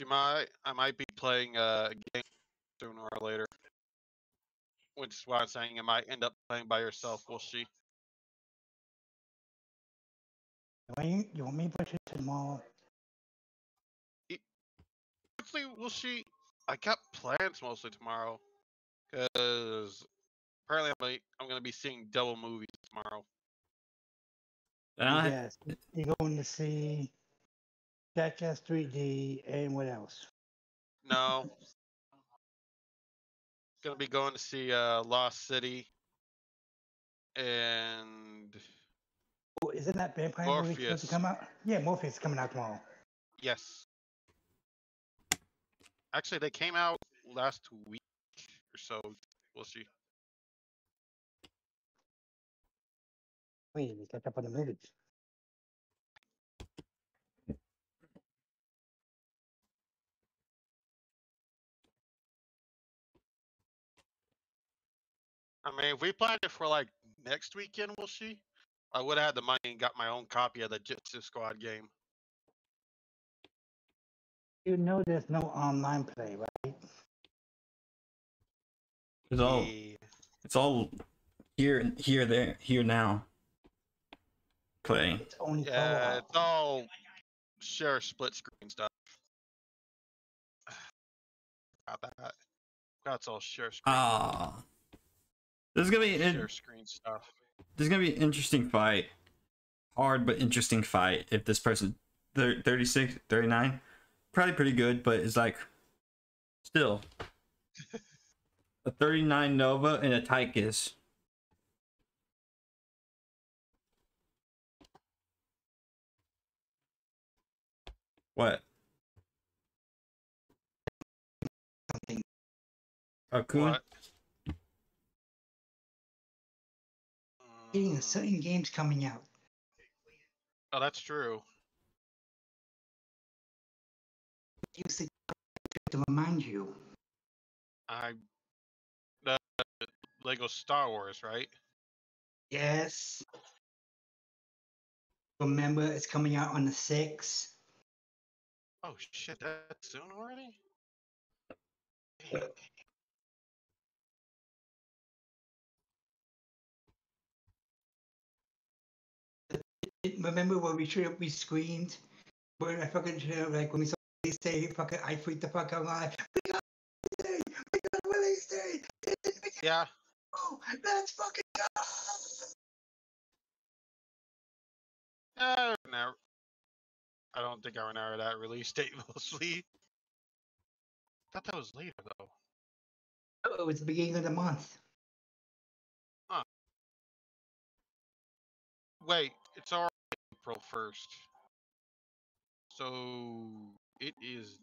I might be playing a game sooner or later. Which is why I'm saying you might end up playing by yourself. We'll see. You want me to push it tomorrow? Actually, we'll see. I got plans mostly tomorrow, because apparently I'm gonna be seeing double movies tomorrow. Yes, you're going to see Jackass 3D and what else? No, gonna be going to see Lost City and Oh, isn't that vampire movie supposed to Morpheus. come out? Yeah, Morpheus is coming out tomorrow. Yes. Actually, they came out last week or so. We'll see. We need to catch up on the movies. I mean, if we planned it for like next weekend, we'll see. I would have had the money and got my own copy of the Jitsu Squad game. You know there's no online play, right? It's all here, there, here now. Play. It's only Yeah, it's all share split screen stuff. Got that. That's all share screen. This is gonna be share screen stuff. This is gonna be an interesting fight. Hard but interesting fight. If this person 36, 39, probably pretty good, but it's like still a 39 Nova and a Tychus. What? Akun? Getting certain games coming out. Oh, that's true. Use the to remind you. The Lego Star Wars, right? Yes. Remember, it's coming out on the 6th. Oh shit, that's soon already? Remember when we screamed? Where I fucking like when we saw they say fucking I freaked the fuck out live. We got a release date! Yeah. Oh, let's fucking go! Never. I don't think I remember that release date mostly. I thought that was later though. Oh, it was the beginning of the month. Huh. Wait, it's already April 1st. So it is.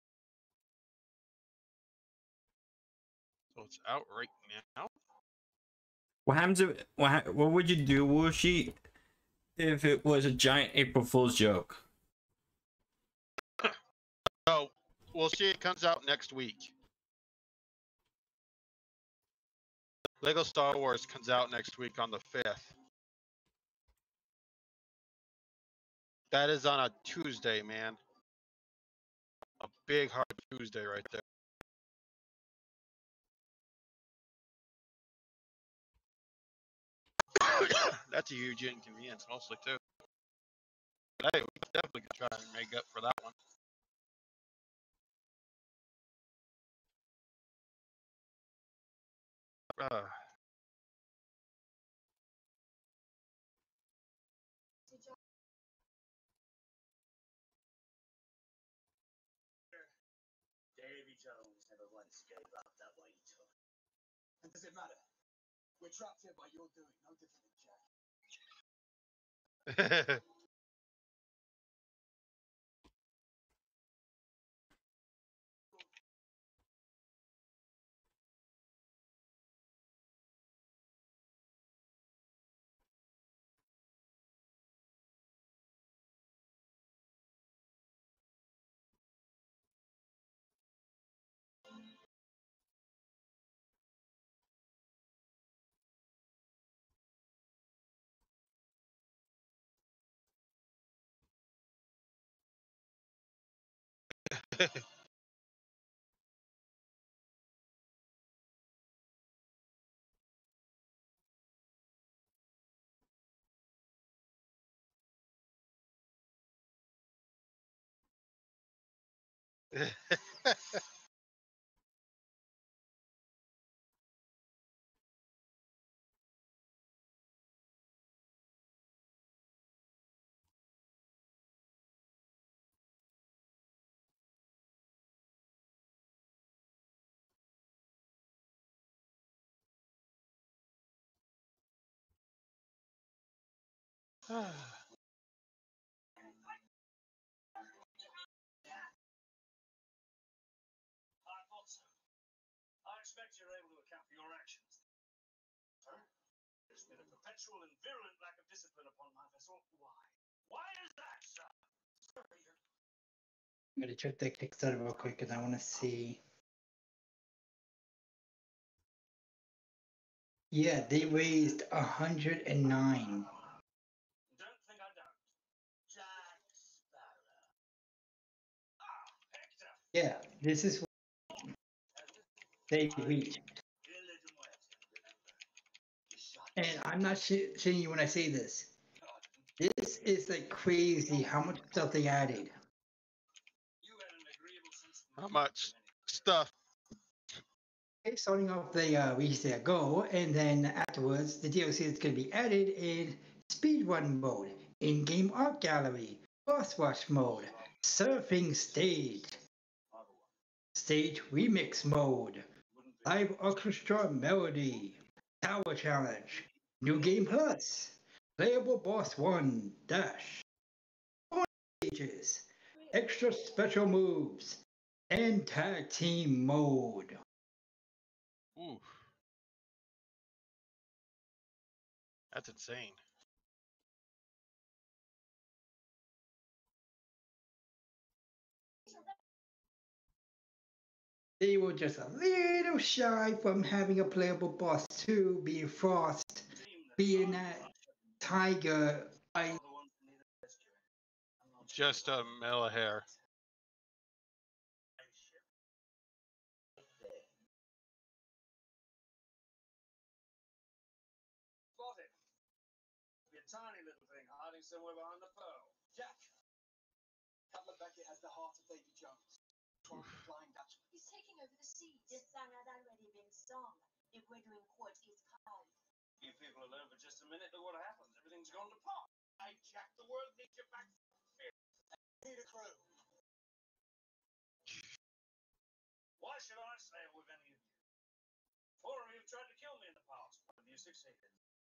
So it's out right now. What happens if what would you do, Wushi, if it was a giant April Fool's joke? Oh, we'll see. It comes out next week. Lego Star Wars comes out next week on the 5th. That is on a Tuesday, man. A big hard Tuesday right there. That's a huge inconvenience mostly too. But hey, we definitely could try and make up for that one. Davy Jones never once gave up that way he took. And does it matter? We're trapped here by your doing, no different than Jack. I thought so. I expect you're able to account for your actions. Sir, there's been a perpetual and virulent lack of discipline upon my vessel. Why? Why is that, sir? Sir, I'm gonna check the Kickstarter real quick because I want to see. Yeah, they raised 109. don't think I don't. Jack Sparrow. Ah, Hector. Yeah, this is what they reached. You're a little wet, remember. You shot And I'm not shitting you when I say this. This is like crazy how much stuff they added. You had an agreeable sense of How much stuff? Okay, starting off, they reach their goal, and then afterwards, the DLC is going to be added in speedrun mode, in-game art gallery, boss rush mode, surfing stage, stage remix mode, live orchestra melody, tower challenge, new game plus, playable boss 1 dash, bonus stages, extra special moves, and tag team mode. Ooh. That's insane. They were just a little shy from having a playable boss 2, being Frost, being that Tiger. Just a male hair. Spot it. Be a tiny little thing hiding somewhere behind the pearl. Jack. Cutler Beckett has the heart of Davy Jones. Flying Dutchman. He's taking over the seas. This song had already been sung. The Weathering Court is called. You people alone for just a minute, look what happens. Everything's gone to pot. Hey, Jack, the world needs you back. Need a crew. Why should I sail with any of you? 4 of you have tried to kill me in the past. 1 of you succeeded.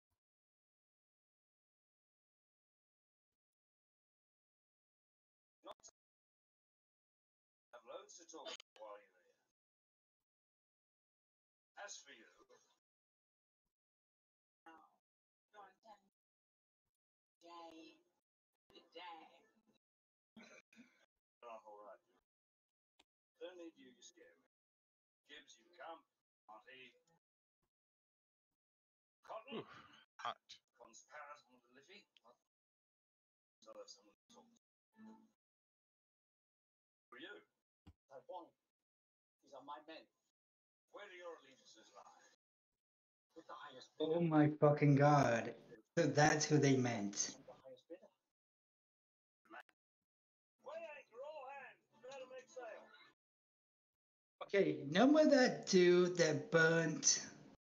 Not to have loads to talk about while you're here. As for you, Don't tell me. Day. Day. I'm all right. Don't need you, you scare me. Gibbs, you come. Auntie. Cotton. Ooh. Hot. Consparous on the Liffey. So that's someone to talk to. For you, I won't. These are my men. where do your allegiances lie? With the highest Oh bidder. my fucking god. So that's who they meant. And the highest bidder. Way anchor, all hands. Prepare to make sail. Okay, remember that dude that burnt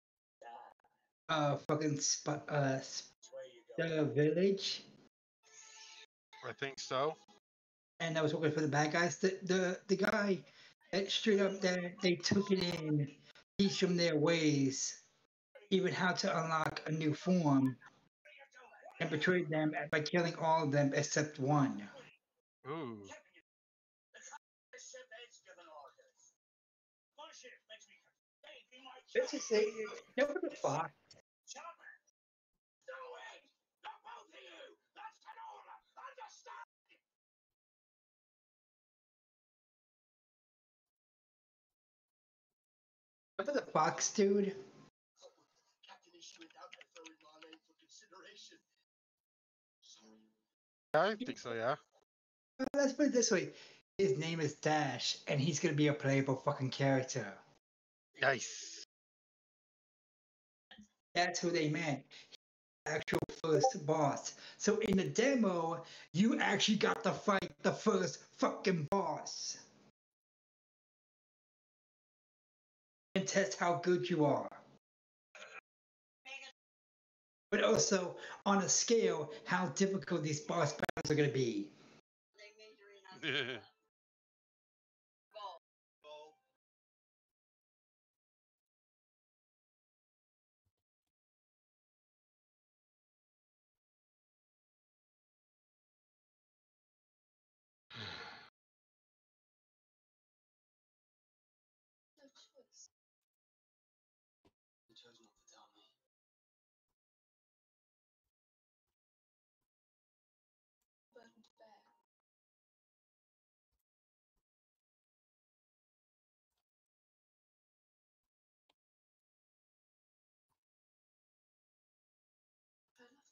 fucking That's where you go. the village? I think so. And I was working for the bad guys. The guy that straight up that they took it in, teach them their ways, even how to unlock a new form, and betrayed them by killing all of them except one. Ooh. The ship head's given orders. My ship makes me Davy, my Let's just say, remember the fox? Shut up, man. Do it! Not both of you! That's an order! Understand? Remember the fox dude? Captain issued out by throwing my name for consideration. Sorry. I think so, yeah. Let's put it this way. His name is Dash, and he's gonna be a playable fucking character. Nice. That's who they meant. Actual first boss. So in the demo, you actually got to fight the first fucking boss. And test how good you are. But also, on a scale, how difficult these boss battles are gonna be. No choice. You chose not to tell me. Burden to bear. Fair enough.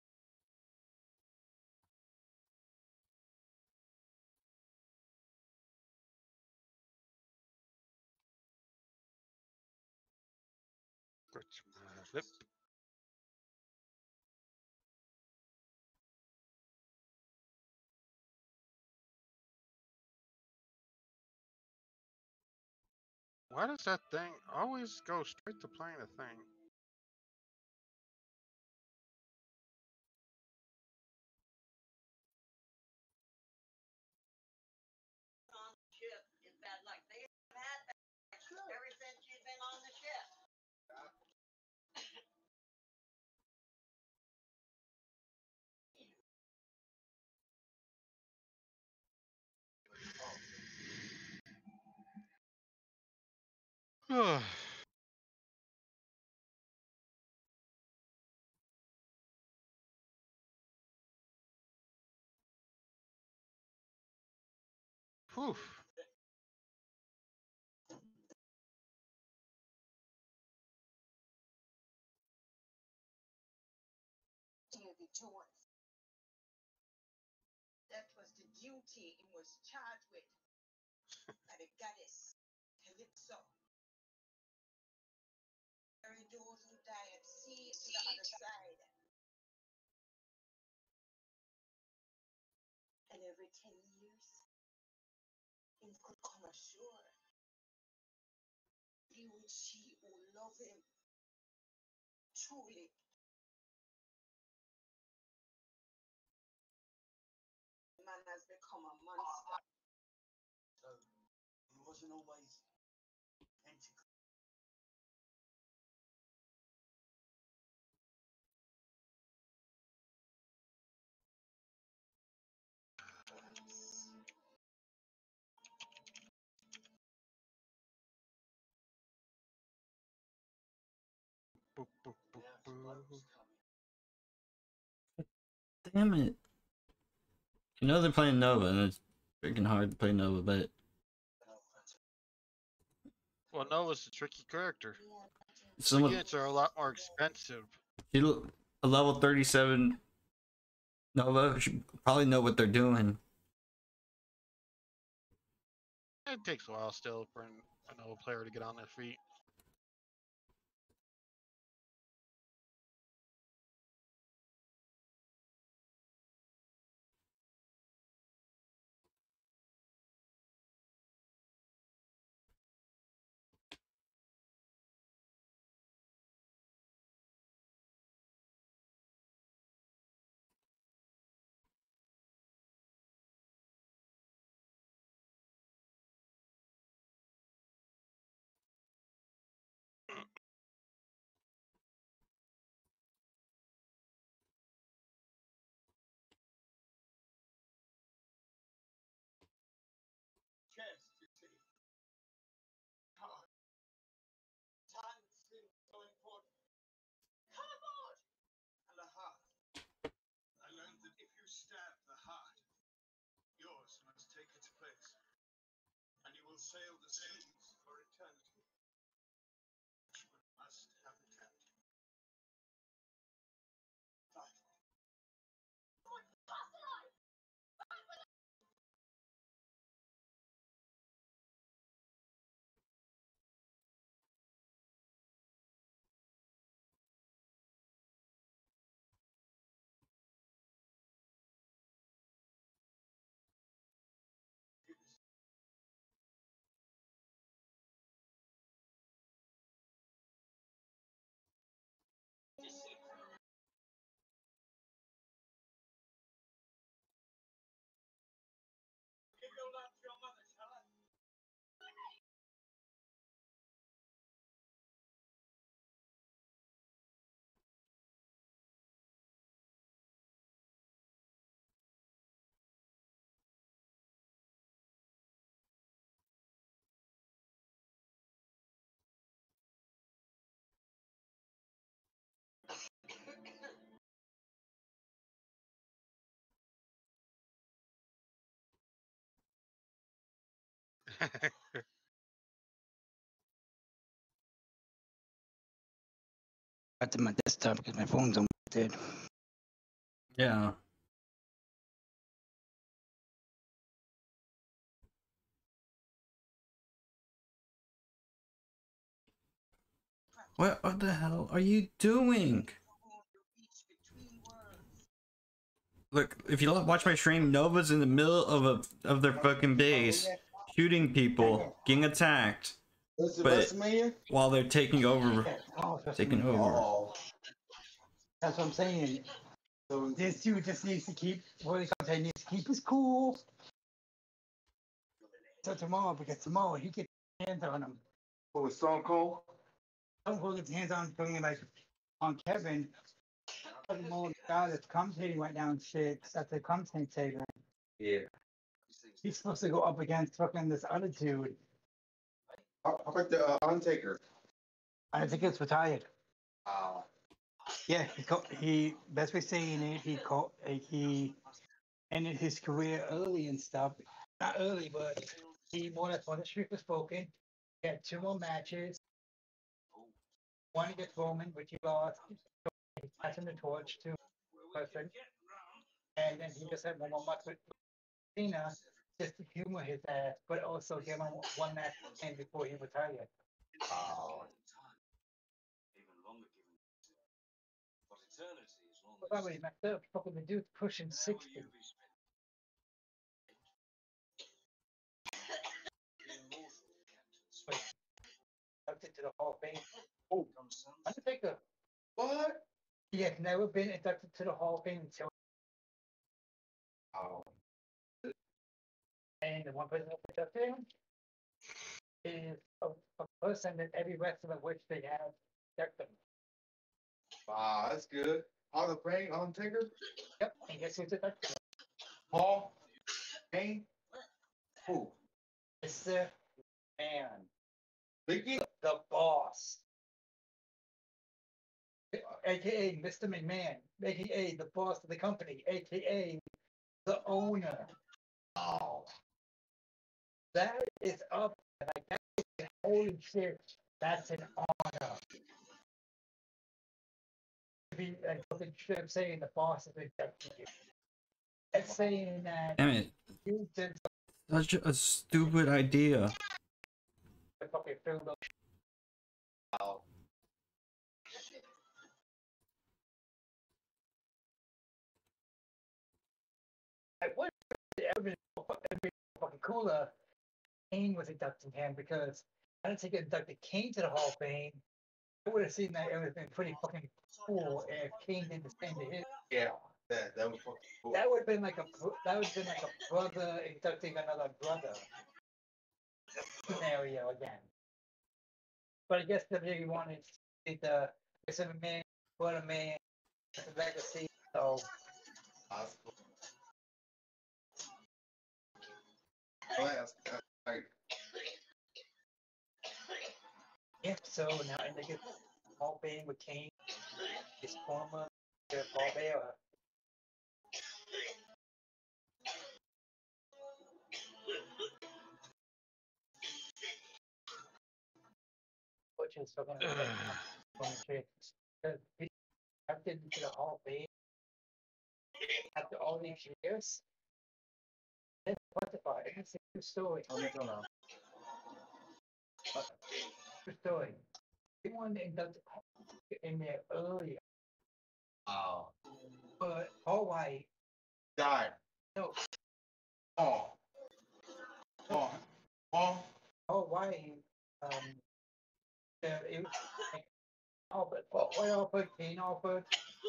Scratch my lip. Why does that thing always go straight to playing the thing? On the ship is bad luck. They have had bad luck ever since you've been on the ship. Whew. Hear the joys. That was the duty he was charged with by the goddess Calypso. Carry those who die at sea to the other side. And every 10 years, him could come ashore. Be with she who love him. Truly. Man has become a monster. So, he wasn't always tentacle. Boop, boop, boop, Now, if the bloke boop. was coming. Damn it. You know they're playing Nova, and it's freaking hard to play Nova, but Oh, that's Well, Nova's a tricky character. some of Units are a lot more expensive. a level 37 Nova should probably know what they're doing. It takes a while still for a Nova player to get on their feet. chest, you see. God. Time seems so important. Come aboard! And the heart. I learned that if you stab the heart, yours must take its place. And you will sail the seas for eternity. Which one must have eternity. But Got to my desktop because my phone's almost dead. Yeah. What the hell are you doing? Look, if you watch my stream, Nova's in the middle of their fucking base, shooting people, getting attacked, What's the but WrestleMania? while they're taking over, Oh, taking over. Oh, that's what I'm saying. So this dude just needs to keep, what he say, needs to keep his cool. So tomorrow, because tomorrow he gets his hands on him. what was Stone Cold? Don't hold his hands on him like on Kevin. The guy that's commentating right now and shit, that's the commentator. Yeah. He's supposed to go up against fucking this other dude. How about the Undertaker? I think it's retired. Oh. Yeah, he best way saying it, he ended his career early and stuff. Not early, but he more or less when the streak was broken. He had 2 more matches. One against Roman, which he lost. He passed him the torch to person. And then he just had 1 more match with Cena just to humor his ass, but also give him 1 match before he retired. Oh. But by the way, messed up. Fucking the dude's pushing 60. Inducted to the Hall of Fame. Oh. Undertaker. What? He has never been inducted to the Hall of Fame until. Oh. And the one person that inducted him is a person that every wrestler wish they have inducted him. Wow, that's good. Hall of Fame, Undertaker? Yep, and guess who's inducted him? Paul? Kane? Who? Mr. Man. Vicky? The boss. AKA Mr. McMahon, AKA the boss of the company, AKA the owner. Oh. That is up. Like, that is, holy shit, that's an honor. To be like fucking strip saying the boss is inducting you. That's saying that Damn it! you did Such a stupid idea. the fucking film. Wow. I would have been fucking cooler. Kane was inducting him because I didn't think it inducted Kane to the Hall of Fame. I would have seen that it would have been pretty fucking cool if Kane did the same to him. Yeah. That was fucking cool. That would have been like a brother inducting another brother scenario again. But I guess WWE wanted to see the man, what a man, the legacy. So That's cool. Well, like, yeah, so now and they get Hall of Fame with Kane, his former Paul Bearer. Which is fucking he inducted into the Hall of Fame after all these years. It's quantified. It's a true story. True story. They wanted to induct in there earlier, oh. but Paul White, Died. no, Oh. Oh. Oh. Paul White, it was like, offered, Paul White offered, Kane offered,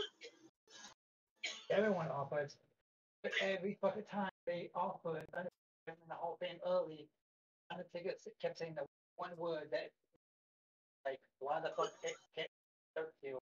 everyone offered, but every fucking time they offered in the Hall of Fame early, Undertaker kept saying the one word that, like, why the fuck can't induct you?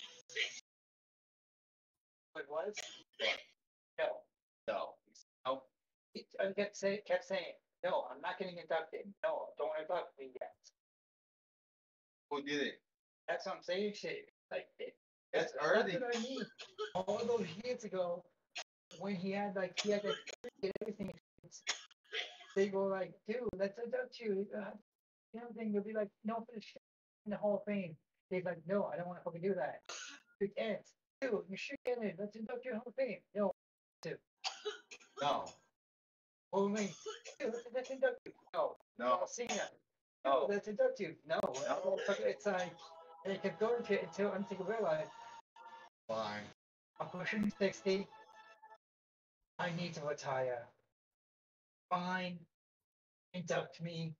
What it was? No. No. No. I kept saying, no, I'm not getting inducted. No, don't induct me yet. Who did it? That's what I'm saying. Shit, like That's that's early. what I mean. All those years ago, when he had to get everything, they go like, dude, let's induct you. You know, thing. They'll be like, no, for the shit in the Hall of Fame. They're like, no, I don't want to fucking do that. Big ants, dude, you should get in. Let's induct you in the Hall of Fame. No, dude. No. Well, I mean, dude, let's induct you. No, No. Cena. No. Let's induct you. No, it's like they kept going to it until Undertaker realized Fine. I'm pushing 60. I need to retire. Fine, induct me.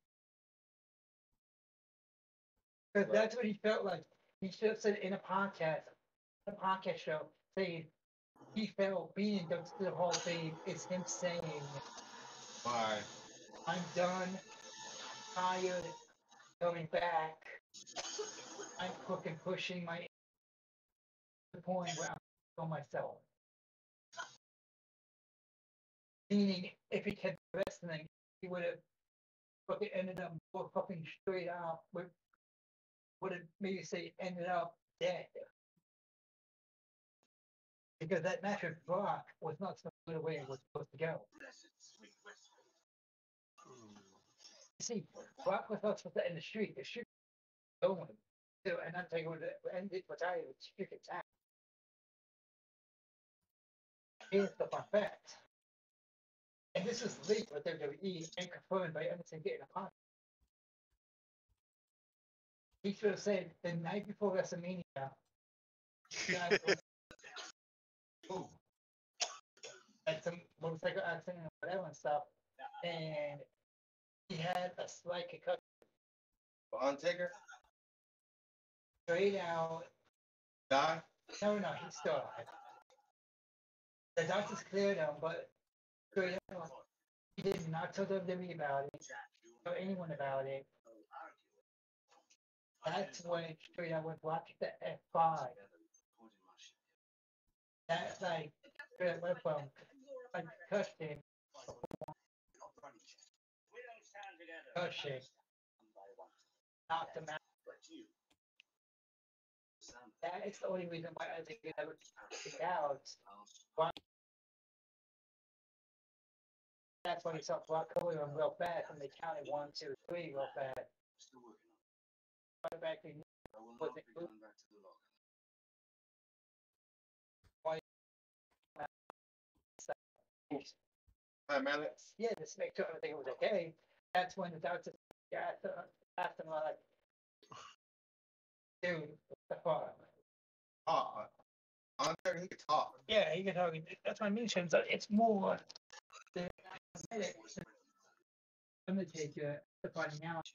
Because that's what he felt like. He should have said in a podcast show, saying he felt being inducted to the Hall of Fame is him saying, Fine. I'm done, tired, coming back. I'm fucking pushing my the point where I'm for myself. Meaning, if he kept wrestling, he would have fucking ended up more fucking straight up. Would have maybe say ended up dead. Because that match with Brock was not supposed to go the way it was supposed to go. You see, Brock was not supposed to end the streak. The streak was going. So, and Undertaker would have ended retire with streak attack. Here's the fun fact. And this was leaked with WWE and confirmed by Undertaker in a podcast. He should have said the night before WrestleMania, guys was, oh, had some motorcycle accident and whatever and stuff, and he had a slight concussion. Undertaker? Straight out. Die? No, he's still alive. The doctors cleared him, but straight out, he did not tell WWE about it, or anyone about it. That's when straight out went watching the F5. That's like straight went from like concussion, knocked him out. That is the only reason why I think it ever kicked out. Why? That's when he saw Brock Cody run real fast, and they counted 1, 2, 3 real fast. Back in yeah, just make sure everything was okay. That's when the doctor asked him like, dude, what the fuck? Undertaker, he could talk. Yeah, he can talk. That's what I mentioned. So it's more the Undertaker finding out.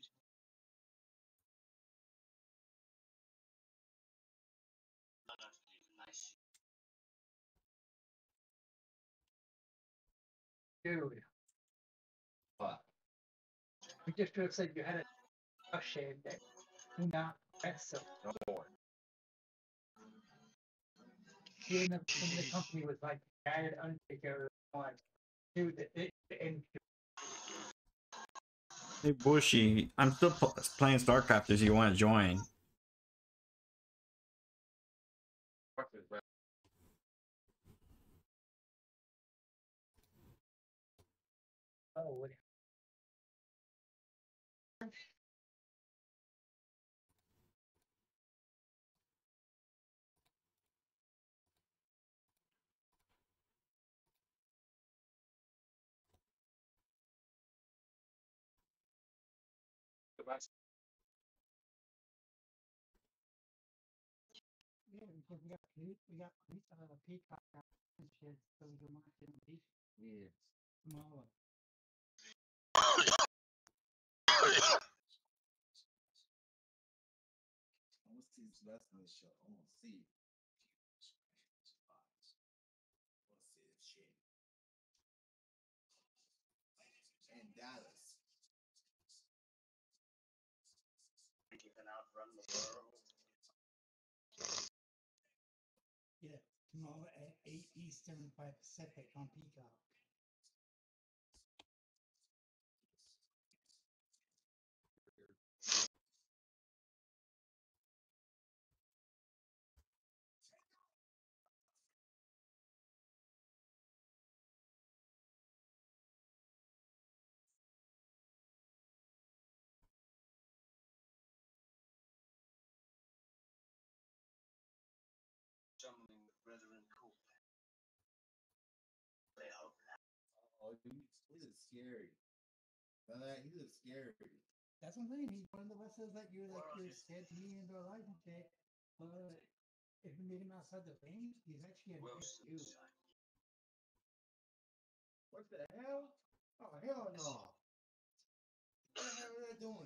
Dude, What? we just should have said you had a shame that do not wrestle. No more. He in the company was like added Undertaker on dude and Hey Bushy, I'm still playing StarCraft if you want to join. oh, what? Yeah, because we got Peacock and shit, so we can watch it on Peacock. Yeah. Tomorrow. I want to see this wrestling show. I want to see. I want to see this shit. In Dallas. You can outrun the world. Yeah, tomorrow at 8 Eastern, 5 Pacific on Peacock. he looks scary. He looks scary. That's what I'm saying. He's one of the wrestlers that you're scared to meet in real life and shit. But if you meet him outside the ring, he's actually a nice dude. What the hell? Oh, hell no. What the hell are they doing?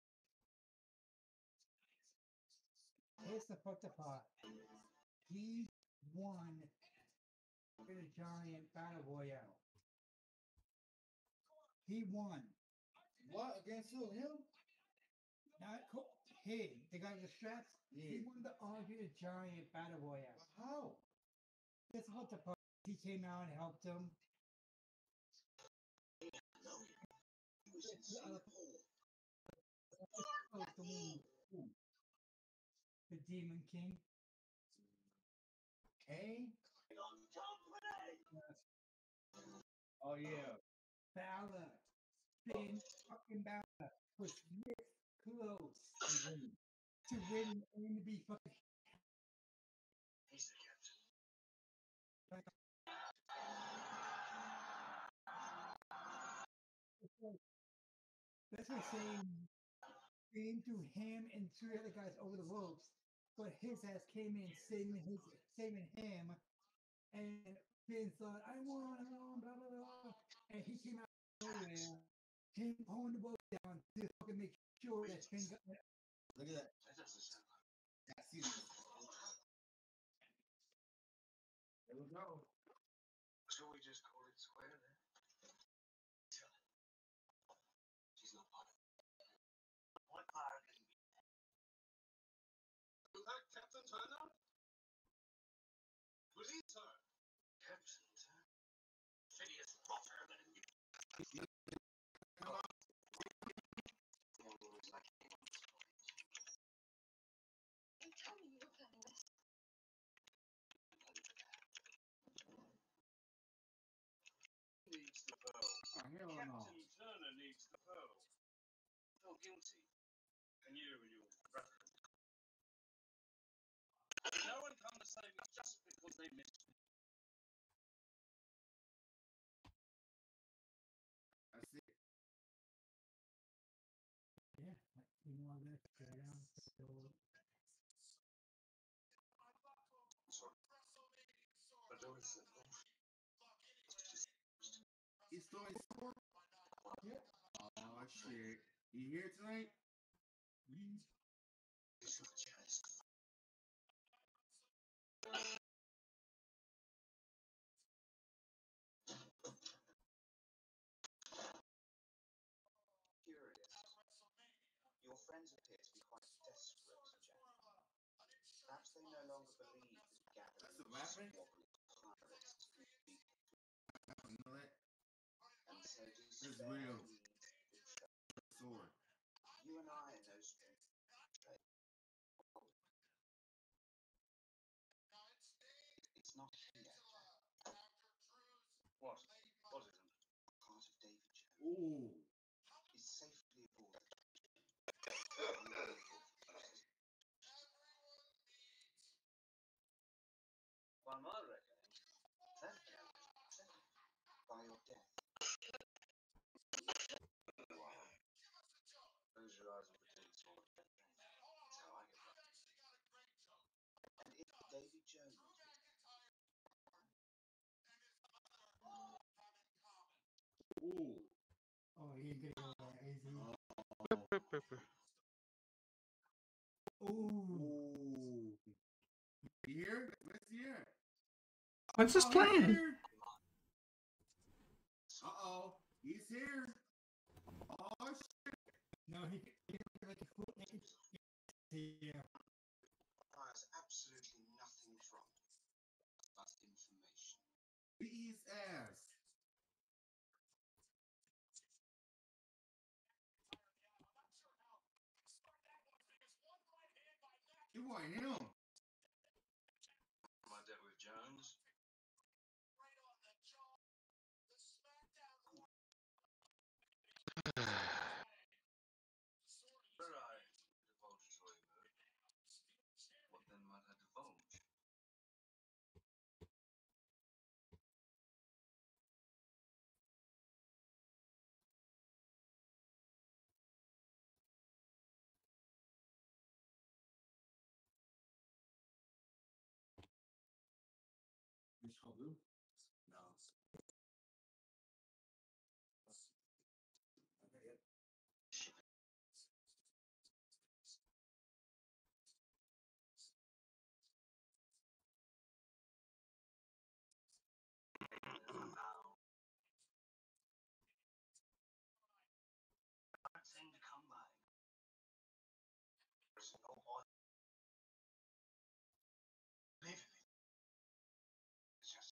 Here's the fucked up part. He won in a giant battle royale. He won. What? Against who? Him? Not him. The guy with the straps. Yeah. He won the Andre the Giant battle royale. How? That's what the part. He came out and helped him. The Demon King. Kane? Oh yeah. Balor. Finn fucking Balor was this close to win and to be fucking. He's the captain. That's what I'm saying. Came through him and two other guys over the ropes, but his ass came in saving him, and Finn thought, I won, blah blah blah, and he came out of nowhere, him pulling the boat down to fucking make sure that Finn got. Look at that. That doesn't sound like That's you. There we go. Shall we just call it square then? She's not part of it. What part can be? Was that Captain Turner? Was he, sir? Captain Turner? Phineas Potter than you. You tell me you were planning this. Needs the pearl. Oh, hell no. Captain Turner needs the pearl. Feel guilty. And you and your brother. No one come to save me just because they missed me. That's it. Yeah, you know that down. Sorry. But there was He's throwing score. Yeah. Oh shit. You here tonight? it's your chance. Here it is. Your friends appear to be quite desperate, Jack. Perhaps they no longer believe that the gathering That's a of weapon? squabbling pirates can be, You know that? and so This is despair real. leads the church. Sword. You and I are no strangers. It's not here, Jack. What? What isn't? Part of David Jones Ooh. is safely aboard. By my reckoning, that By your death. close your eyes and pretend it's all a dream. That's how I get back. And if David Jones was Ooh. Oh, he ain't gonna go that easy. Ooh. Ooh. You here? Let's hear. What's this plan? Uh-oh. He's here. Oh shit. No, he like a foot. Yeah. requires absolutely nothing from you but information. Beat his ass. You want him? My debt with Jones. Were I divulge to a move, what then might I divulge? Hard thing to come by. There's no oil. Believe me. It's just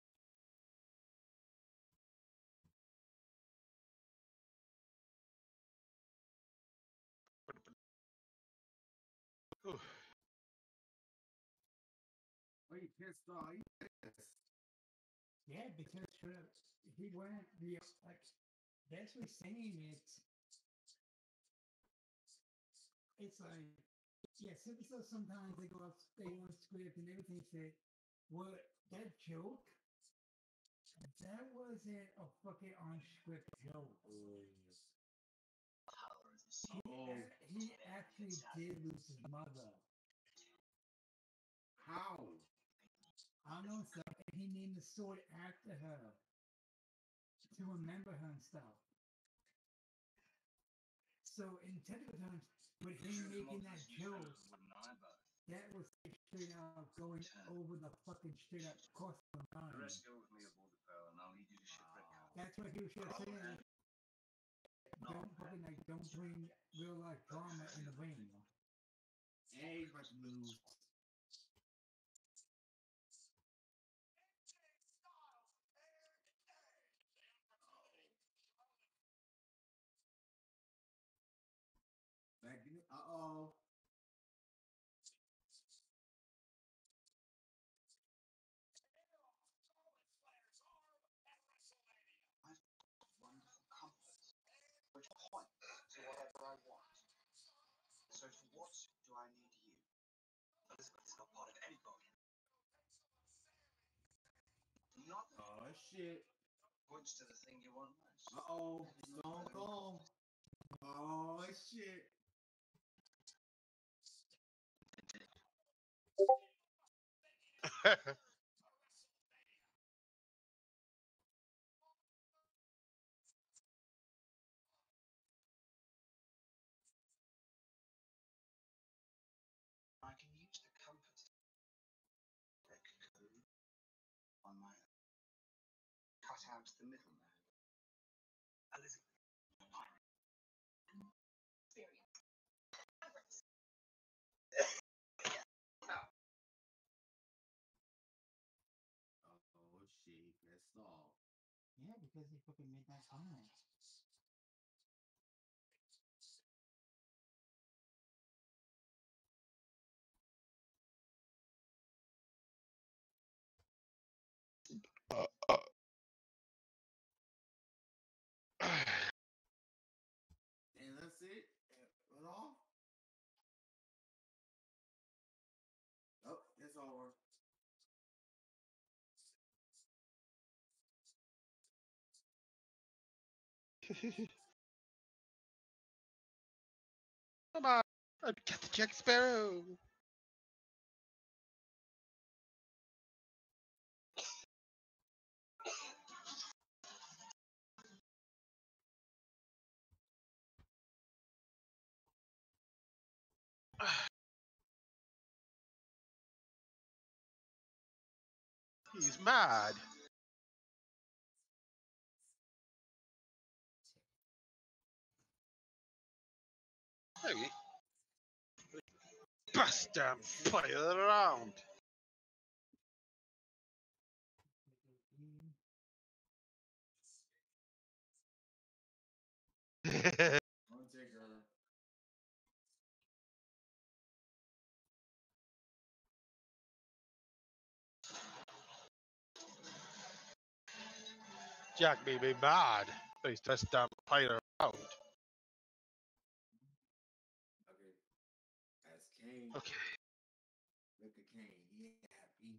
Ooh. Are you pissed off? Yeah, because he went the like that's what saying it's like yeah, so sometimes they go on script and everything said what that joke that wasn't a fucking on script joke. He actually did lose his mother. How? I don't know stuff, and he named the sword after her to remember her and stuff. So in technical terms, with him making that joke, that was like straight out going over the fucking straight up cost of the line. rest go with me aboard the Pearl and I'll lead you to shipwreck. That's what he was just saying. Don't bring real life drama in the ring. Hey, he's about to lose. Back in it. Uh-oh. Wonderful compass, which points to whatever I want. So for what do I need you? Elizabeth is not part of anybody. Nothing Oh, shit. points to the thing you want most. Uh-oh. Stone Cold. Oh, shit. I can use the compass to break code on my own. Cut out the middleman. Elizabeth. Oh, shit. Pissed off. Yeah, because he fucking made that comment. And that's it. Went off. Oh, it's over. Come on, Captain Jack Sparrow. He's mad. Maybe. Bust down, play it around. Undertaker. Jack may be mad, but he's just down, play it around. Okay. That's Kane. Okay. Look at Kane. He ain't happy.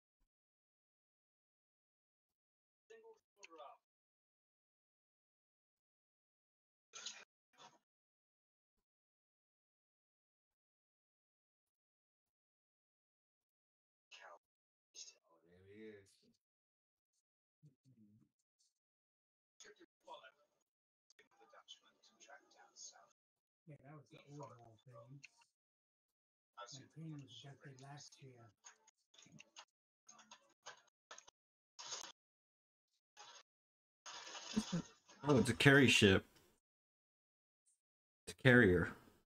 Single finger up. Oh, there he is. Yeah, that was the overall thing. My team was adjusted last year. Oh, it's a carry ship. It's a carrier.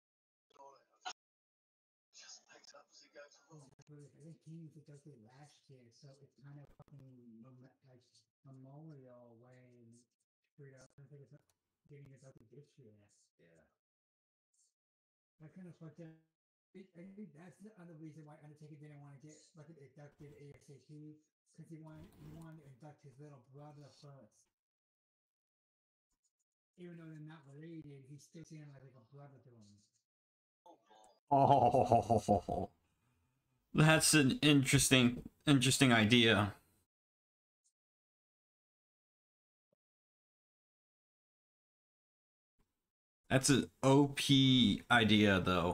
I think team was adjusted last year, so it's kind of fucking like Memorial way screwed up. I think it's not getting adjusted this year. Yeah. That kind of fucked up. I think that's the other reason why Undertaker didn't want to get fucking inducted ASAP, because he wanted to induct his little brother first. Even though they're not related, he's still seeing like a brother to him. Oh, that's an interesting idea. That's an OP idea, though.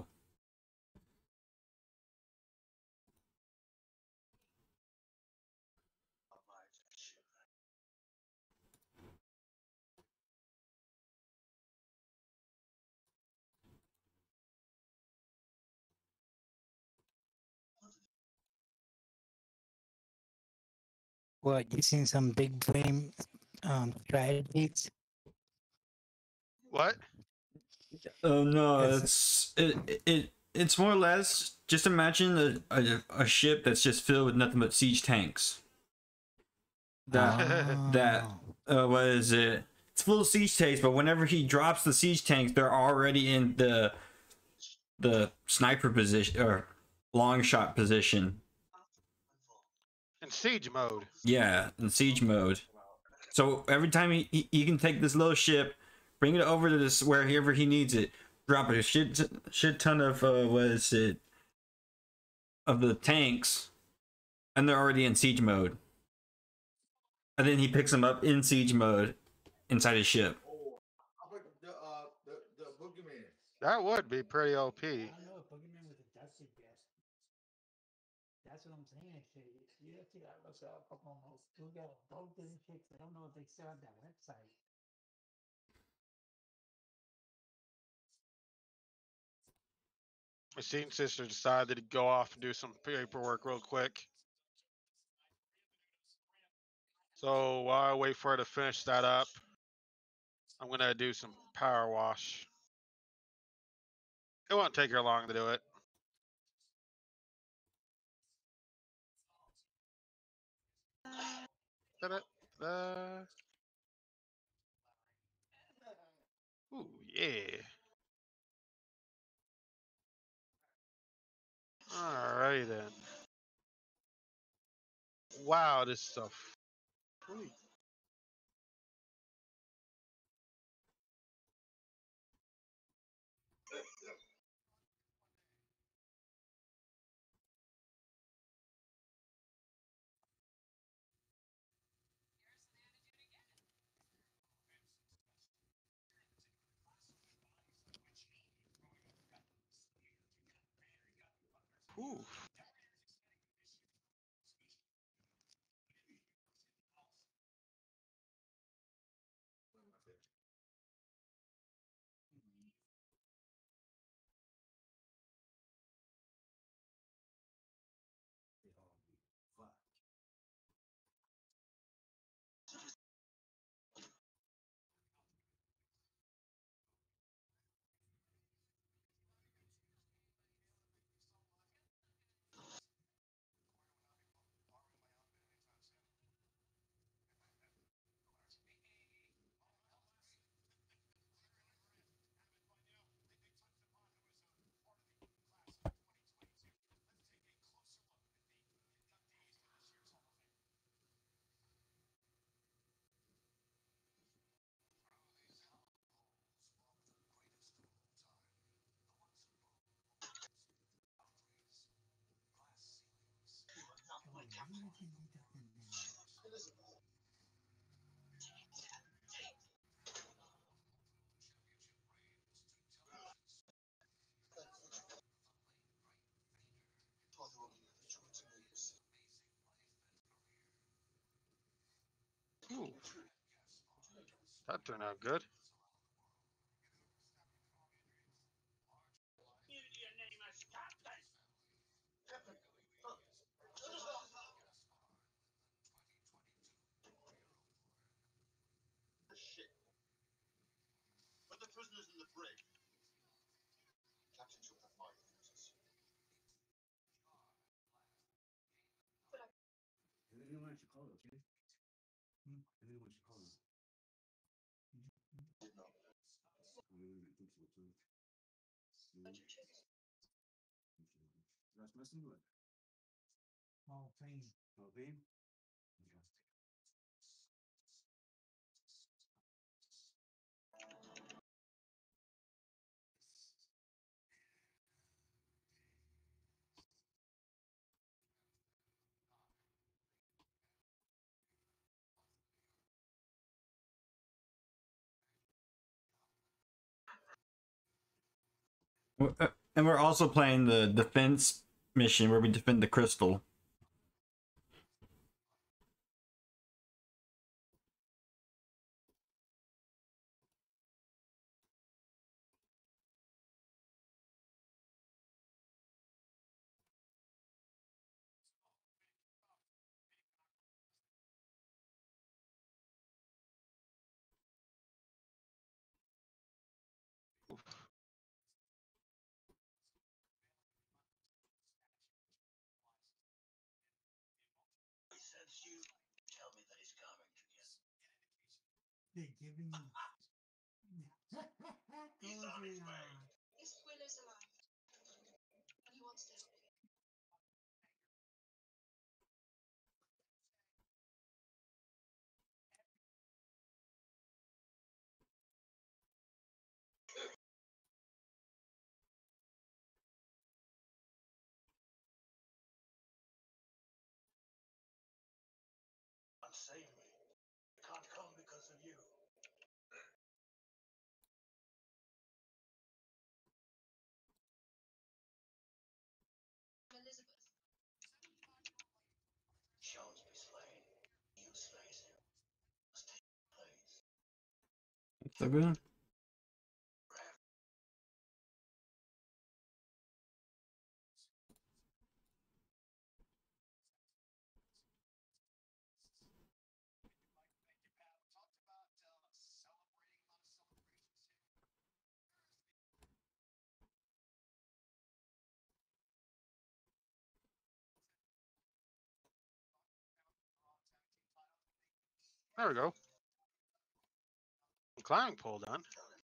What, you seen some big brain strategies? What? Oh no, Yes. it's more or less just imagine a ship that's just filled with nothing but siege tanks. That what is it? It's full of siege tanks, but whenever he drops the siege tanks, they're already in the sniper position or long shot position. In siege mode. Yeah, in siege mode. So every time he can take this little ship, bring it over to this wherever he needs it, drop a shit ton of what is it of the tanks, and they're already in siege mode. And then he picks them up in siege mode inside his ship. Oh, how about the boogeyman? That would be pretty OP. I don't know if Boogeyman was adjusted yet. That's what I'm saying. You have to look up on those. We got both different chicks. I don't know if they still have that website. My scene sister decided to go off and do some paperwork real quick. So while I wait for her to finish that up, I'm gonna do some power wash. It won't take her long to do it. Da-da-da. Ooh, yeah. Alrighty then. Wow, this stuff. Sweet. Ooh. Ooh. That turned out good. losing the brig. Captain shall have my orders. Anything why don't you call it, okay? Anything why don't you call it? Did not. I think so too. That's missing what? Oh, pain. Oh, pain? Okay. And we're also playing the defense mission where we defend the crystal. He sends you. Tell me that he's coming again. They're giving you. He's on his way. His Willow's alive. And he wants to help you. Save me. I can't come because of you. Elizabeth. Sean's be slain. You slays him. Must take place. So good. There we go. Climbing pole done.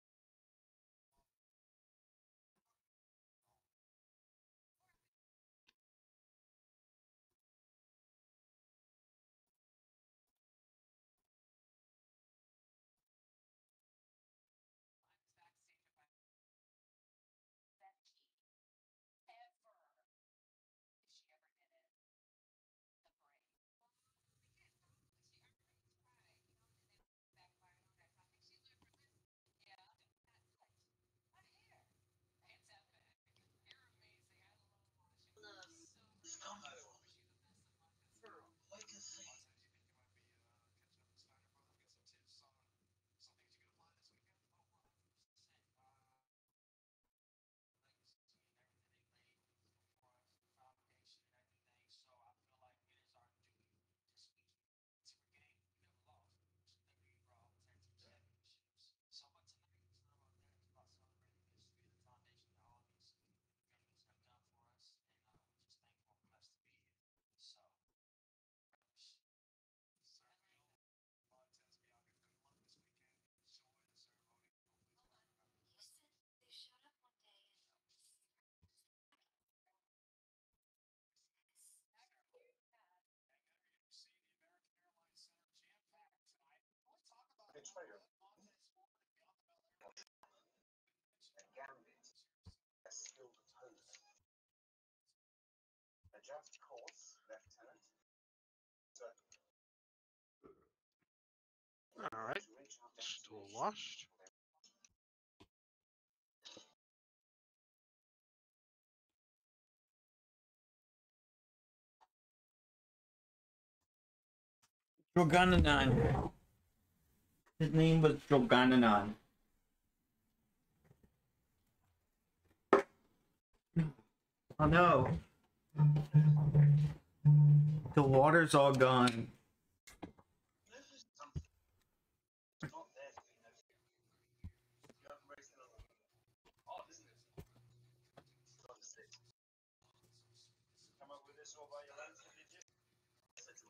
Betrayal. A gambit. A skilled opponent. A just course, Lieutenant. Sir. All right. Still washed. Drogananon. His name was Drogananon. Oh no. The water's all gone. This is something. It's not there to be noticed. You haven't wasted a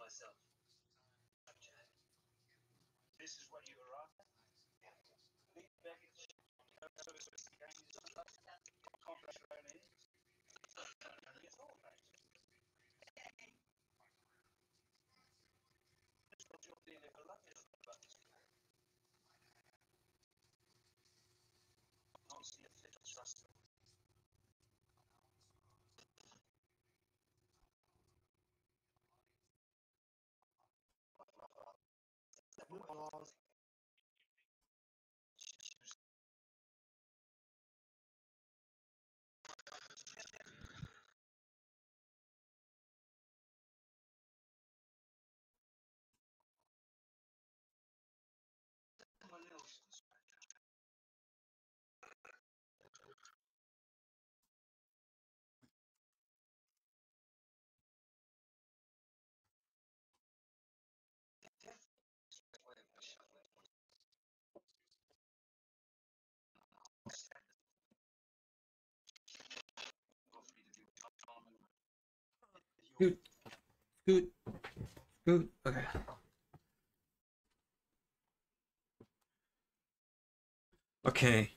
myself. Jack. This is what you were after? Meet back at the shop. Accomplish your own ends. It's all right. This was your dealing with luck. Not see a fit of trust. Someone else. Scoot. Scoot. Scoot. Okay. Okay.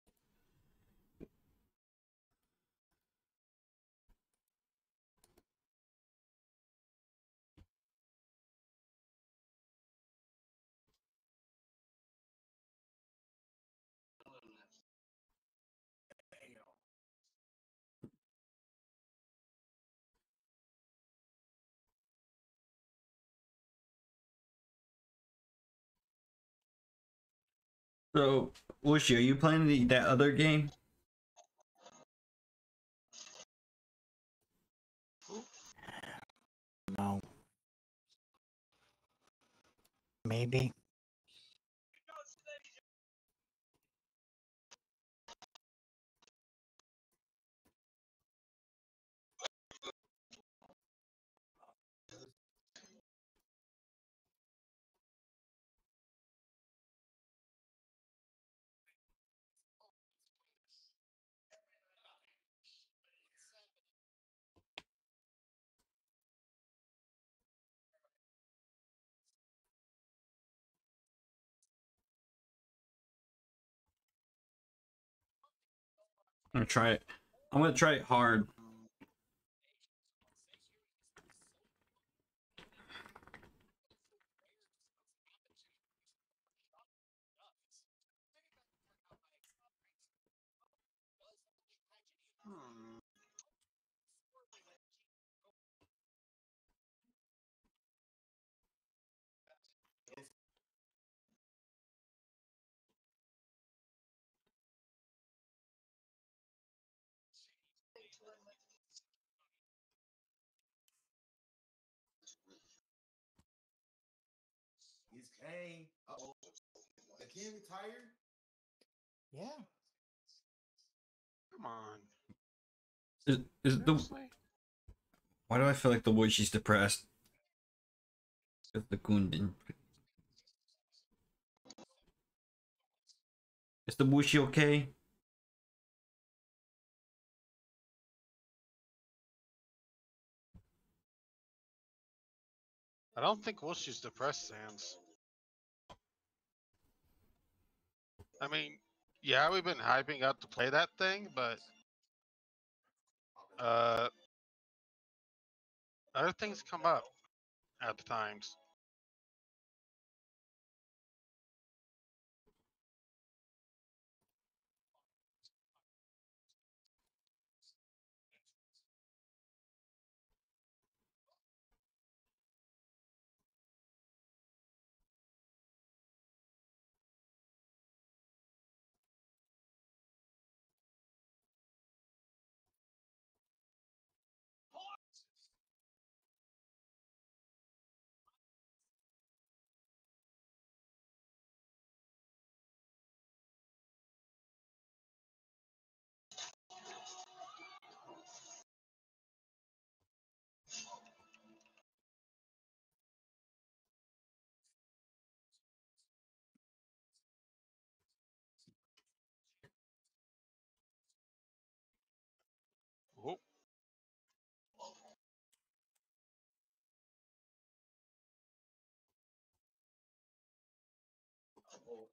So, Wushi, are you playing that other game? No. Maybe. I'm gonna try it. I'm gonna try it hard. He's Kane. Uh-oh. The king retired? Yeah. Come on. Is the Seriously? why do I feel like the Wushi's depressed? Because the Gundin. Is the Wushi okay? I don't think Wushi's depressed, Sans. I mean, yeah, we've been hyping up to play that thing, but other things come up at the times.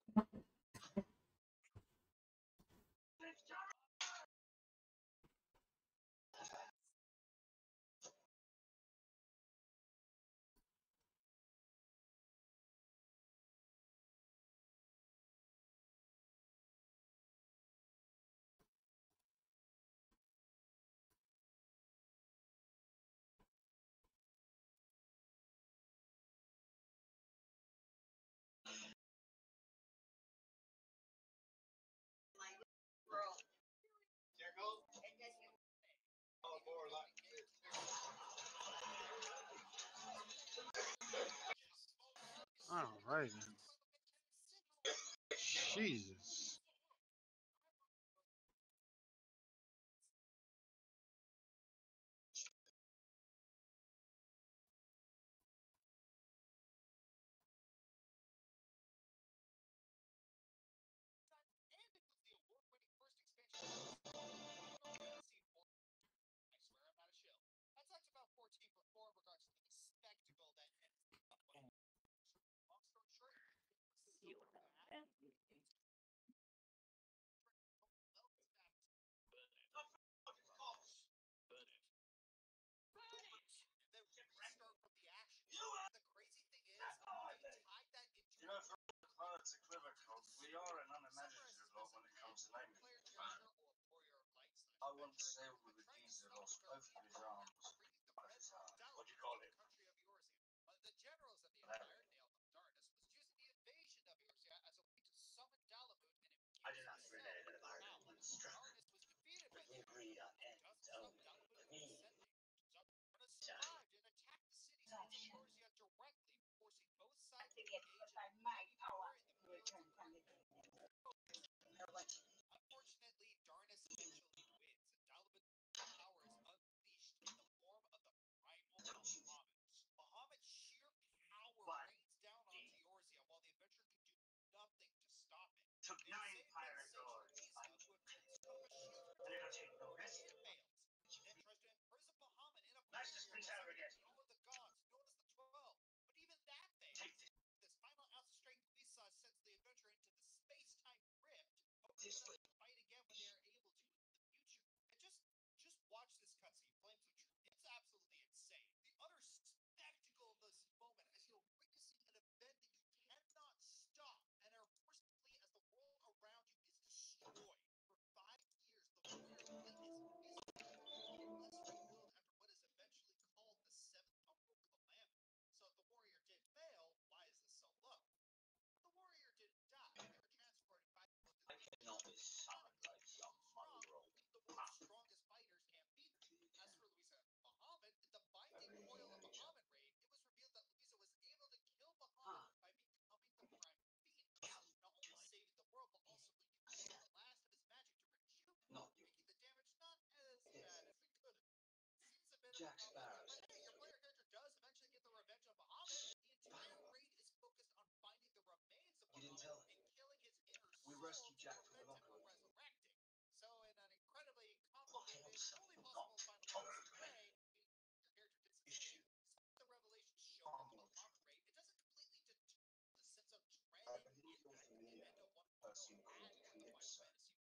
All right, then. Jesus. You know, for pilots of Clever Code, we are an unimaginative lot when it comes to naming things. I once sailed with a geezer, lost both of his arms. What do you call it? I did not relay that Ireland was struck, but we agreed on ends only. Me, To get hit by my power. Return from the took 9 pirate lords to find you. And it'll take no rest. Master Prince Arrogate. Take this way. I cannot be summoned like some mongrel. Not you. Jack Sparrow. You didn't tell me. We rescued Jack from the locker room. Lock him up, not tolerate. Issue. Armored. I believe you're familiar with a person called Calypso.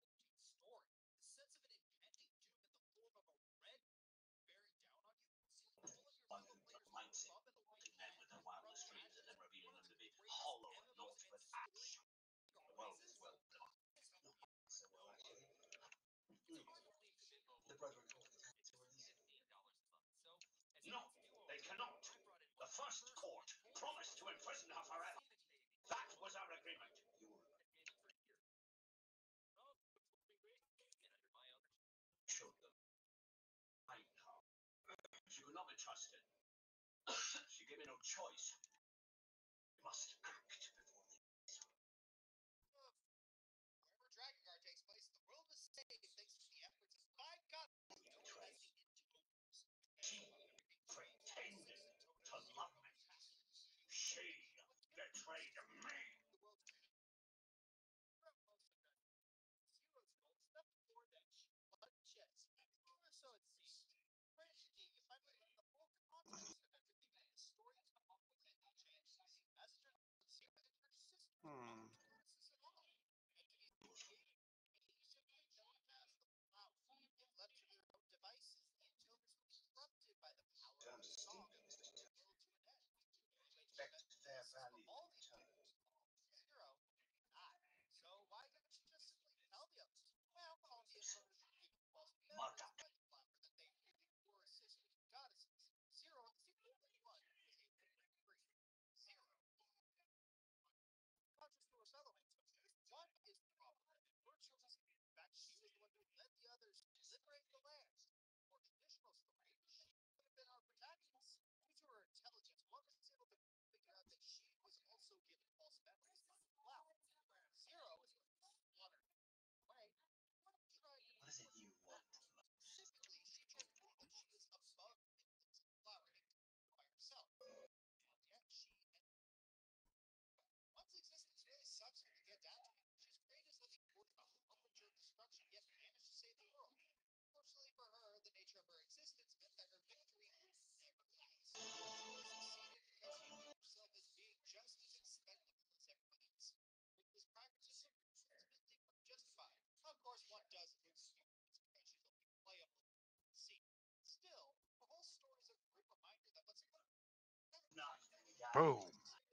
One can put mindset, holding men with their wildest dreams and then revealing them to be hollow and naught but ash. The world is well done. So well, actually. The Brethren called the time to release it. No, they cannot. The first court promised to imprison her forever. That was our agreement. Your showed them. I know. She could not be trusted. She gave me no choice. We must act before they She pretended to love me. She betrayed me. Boom.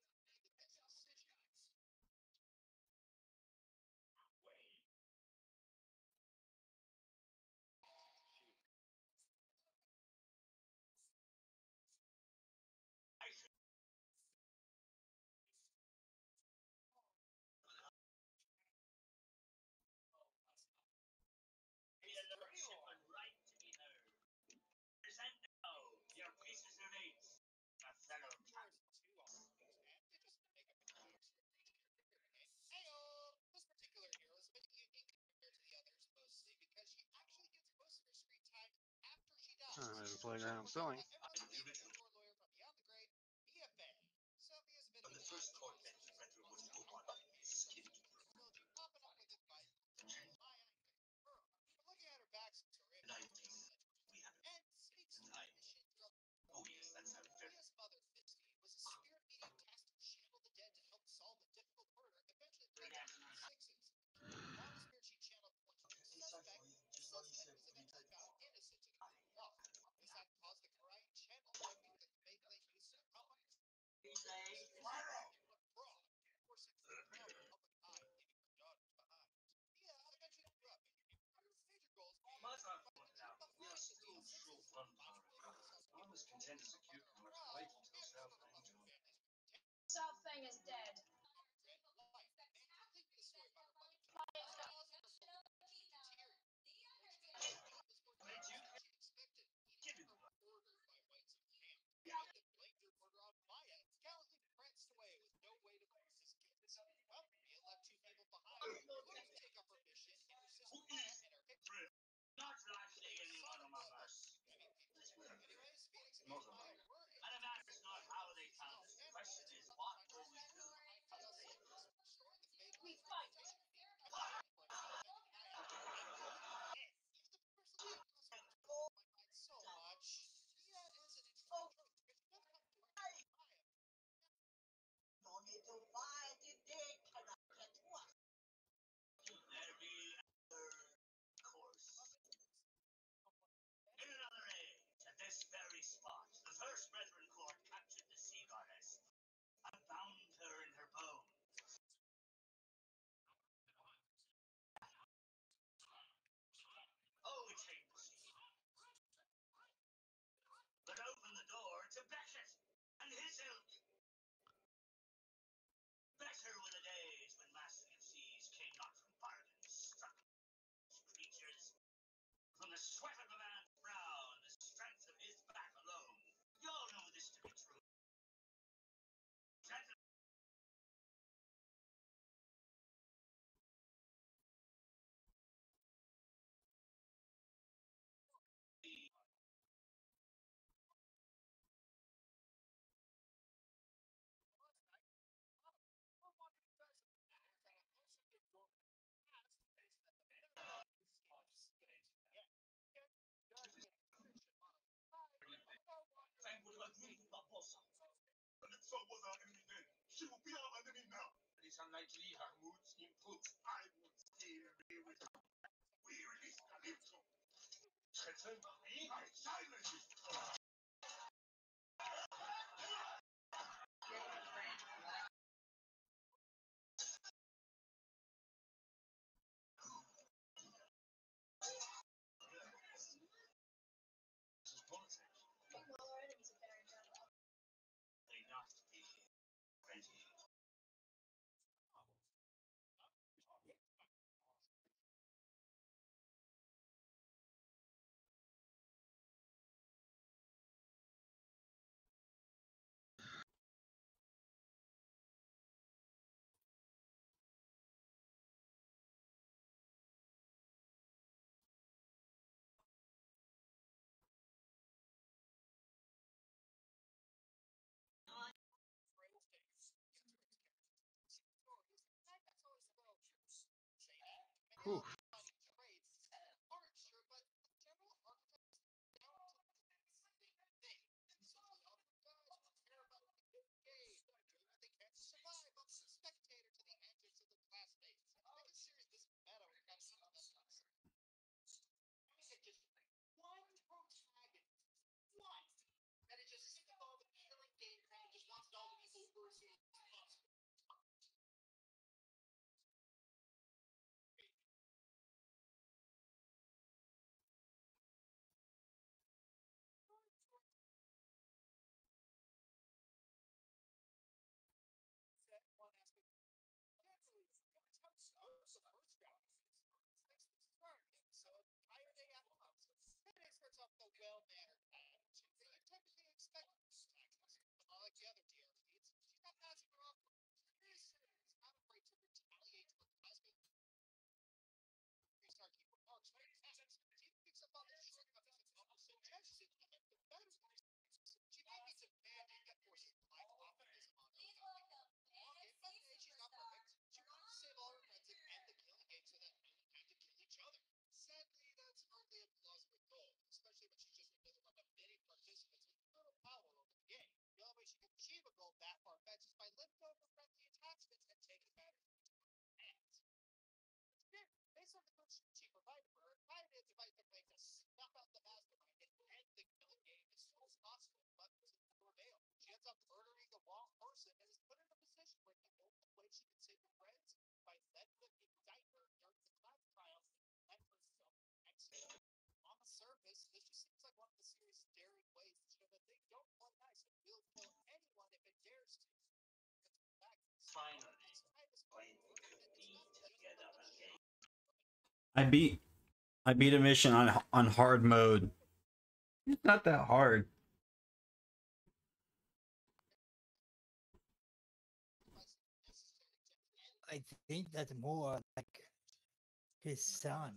Right to be heard. Present now your pieces of eight, my fellow captains. The playground ceiling. When the first court met, the brethren was no one skin to we have it. Time. Oh yes, that's how very. We are still short on power. I was content to secure him, but wait until South Fang joins. South Fang is dead. Not likely anyone among us. Not among. And the matter is not how they count. The question is, what will we do? We fight. No need to fight it, they cannot get what. There be another course. In another age, at this very spot, the first Brethren Court captured the sea goddess and bound her in her bones. Oh, it ain't see. But open the door to Beckett and his ilk. Better were the days when mastering of seas came not from bargains struck creatures. From the sweat of a man's brow and the strength of his back alone. You all know this to be true. Gentlemen, Fang would have agreed with Barbossa. Calypso was our enemy then. She will be our enemy now. It is unlikely her moods improve. I would still be with her. We release Calypso. Threaten me? I silence you. This is politics. Meanwhile, our enemies are bearing down. They not be ready. Whew. I beat a mission on hard mode. It's not that hard. I think that's more like his son.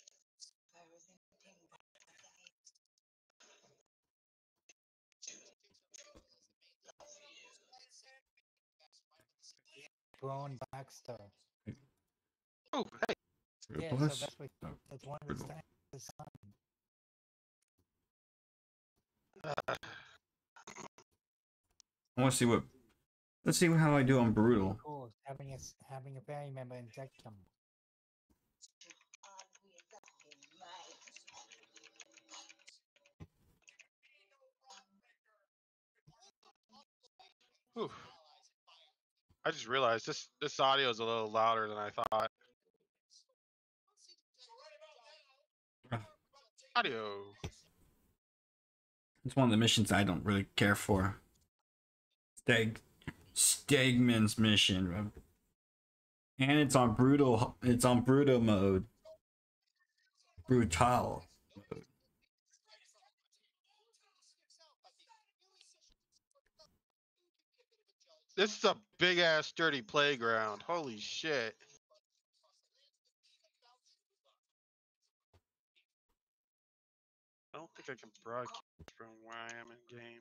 Braun Baxter. Oh, hey. Yeah, so Plus, that's what that's one of his things. His son. I want to see what. Let's see how I do on brutal. Of course, having a family member inject him. Whew. I just realized this audio is a little louder than I thought. Audio. It's one of the missions I don't really care for. Stegman's mission, and it's on brutal. It's on brutal mode. Brutal. This is a big ass dirty playground. Holy shit. I don't think I can broadcast from where I am in game.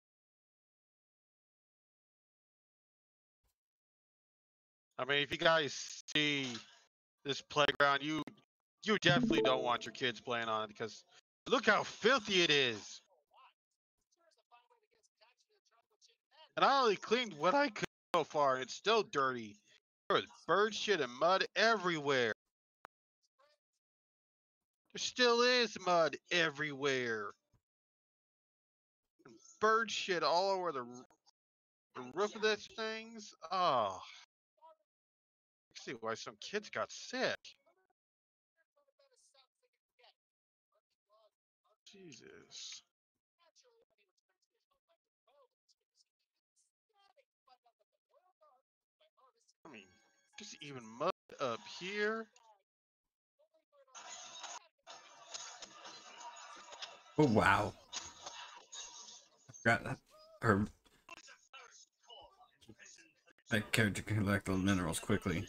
I mean, if you guys see this playground, you definitely don't want your kids playing on it because look how filthy it is. And I only cleaned what I could so far, and it's still dirty. There was bird shit and mud everywhere. There still is mud everywhere. And bird shit all over the roof of these things. Oh. I see why some kids got sick. Jesus. I mean, just even mud up here. Oh wow! Got that. Or that character can collect those minerals quickly.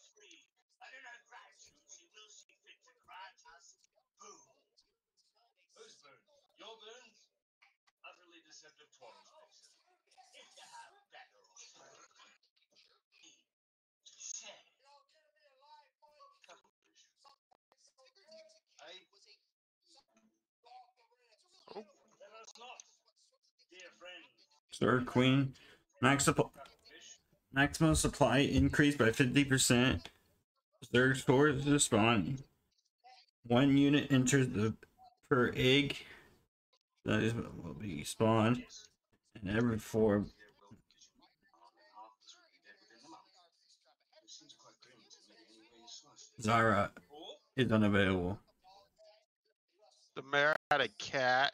Oh. Sir Queen, maximum supply increased by 50%. Zerg stores respawning. 1 unit enters the per egg. That is what will be spawned. And every 4. Zara is unavailable. The mayor had a cat.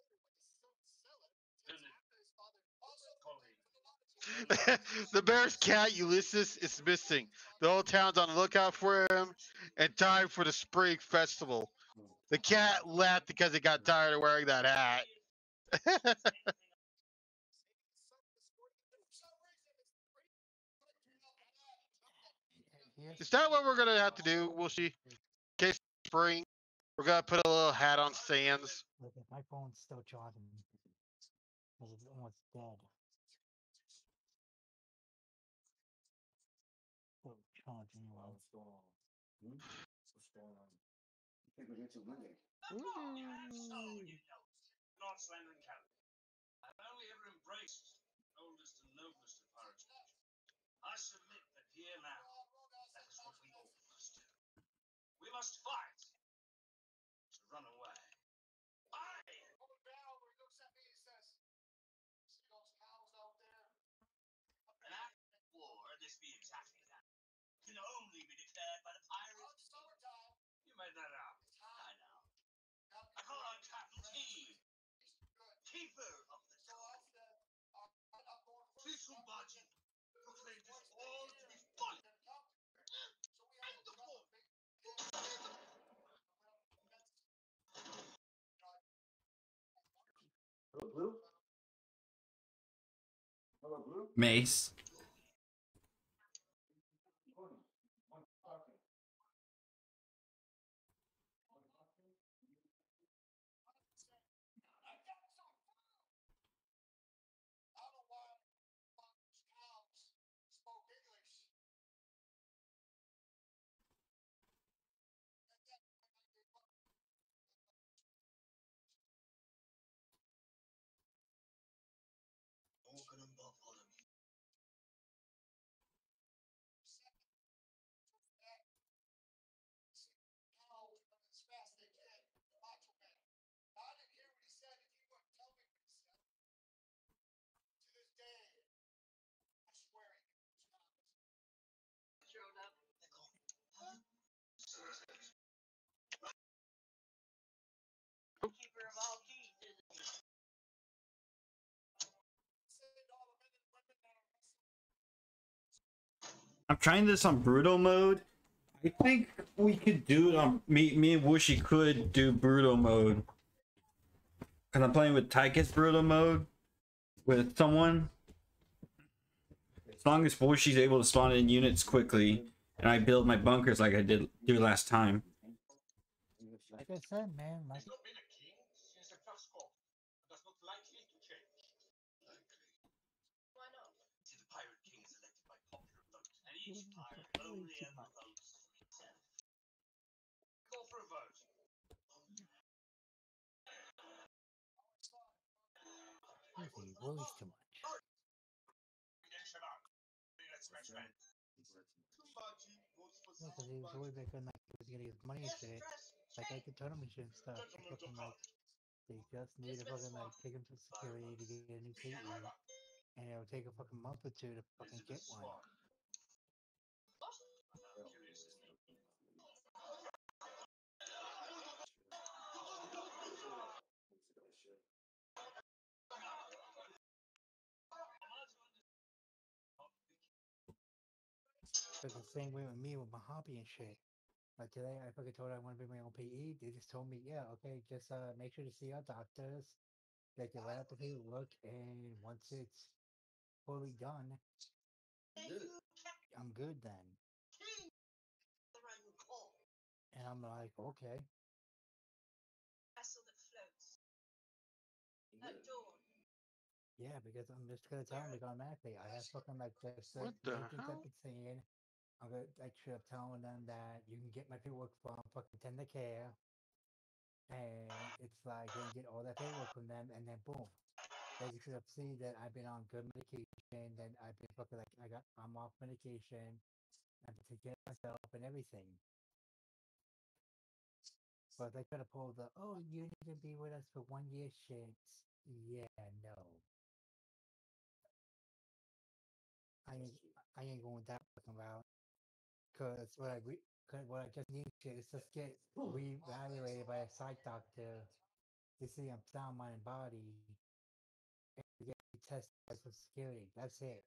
The bear's cat, Ulysses, is missing. The whole town's on the lookout for him and time for the spring festival. The cat left because it got tired of wearing that hat. Is that what we're going to have to do? We'll see. In case spring, we're going to put a little hat on Sans. Look, my phone's still charging because it's almost dead. Still charging well. I've only ever embraced the oldest and noblest of pirates. I submit that here now, that is what we all must do. We must fight to run away. An act of war, this be exactly that, can only be declared by the pirates. You made that up. I know. I call on Captain T, keeper of the door. Cecil Budget proclaimed his Mace. Morgan and Bartholomew. Showed up. Keeper of all keys, isn't he? I'm trying this on brutal mode. I think we could do it on me and Wushy could do brutal mode. Cause I'm playing with Tychus brutal mode with someone. As long as Wushy's able to spawn in units quickly and I build my bunkers like I did do last time. Like I said, man, like He's not been a king since the first court, and that's not likely to change. Likely. Why not? See, the pirate king is elected by popular vote, and Ooh, each pirate way only too ever much. votes for himself. Call for a vote. He worries too much. Yeah, because he was always making like he was getting his money and shit. Like I could tournament shit and stuff. It's fucking like they just need to fucking like take him to security to get a new PE, and it'll take a fucking month or two to fucking get one. But the same way with me with my hobby and shit. Like today, I fucking told her I want to bring my own PE. They just told me, yeah, okay, just make sure to see our doctors. They can write out the paperwork, and once it's fully done, I'm good then. And I'm like, okay. Vessel that floats. At dawn. Yeah, because I'm just gonna tell them like automatically. I have fucking like just What the the agents hell? I've been saying. I'm gonna like straight up telling them that you can get my paperwork from fucking Tender Care, and it's like they can get all that paperwork from them, and then boom, they can straight up see that I've been on good medication. Then I've been fucking like I'm off medication. I've been taking care of myself and everything. But they try to pull the you need to be with us for 1 year shit. Yeah, no. I ain't going that fucking route. Cause what I just need to is just get reevaluated by a psych doctor to see I'm sound mind and body and to get tested by Social Security. That's it.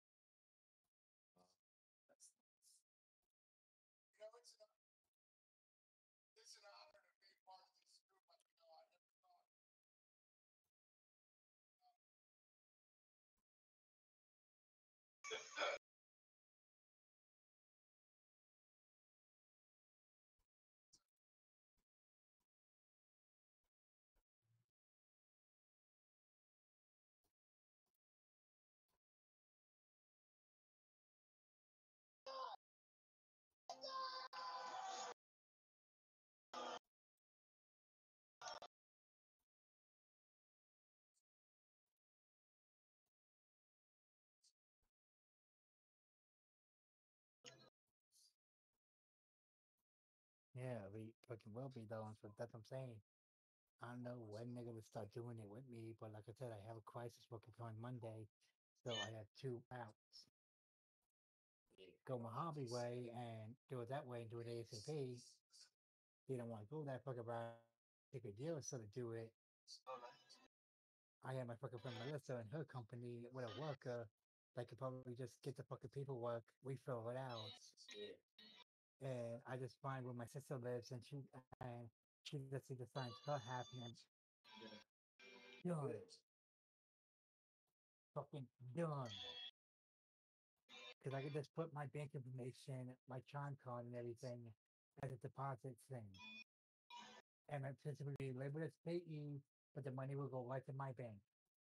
Yeah, we fucking will be though, so that's what I'm saying. I don't know when they're gonna start doing it with me, but like I said, I have a crisis booking on Monday, so I have 2 outs. Go my hobby way and do it that way and do it ASAP. You don't want to go that fucking route. Take a deal instead of do it. I have my fucking friend Melissa and her company with a worker that could probably just get the fucking paperwork, we fill it out, and I just find where my sister lives, and she just either signs her half and done, fucking done. because I could just put my bank information, my Tron card, and everything as a deposit thing, and my system would be labeled as payee, but the money will go right to my bank.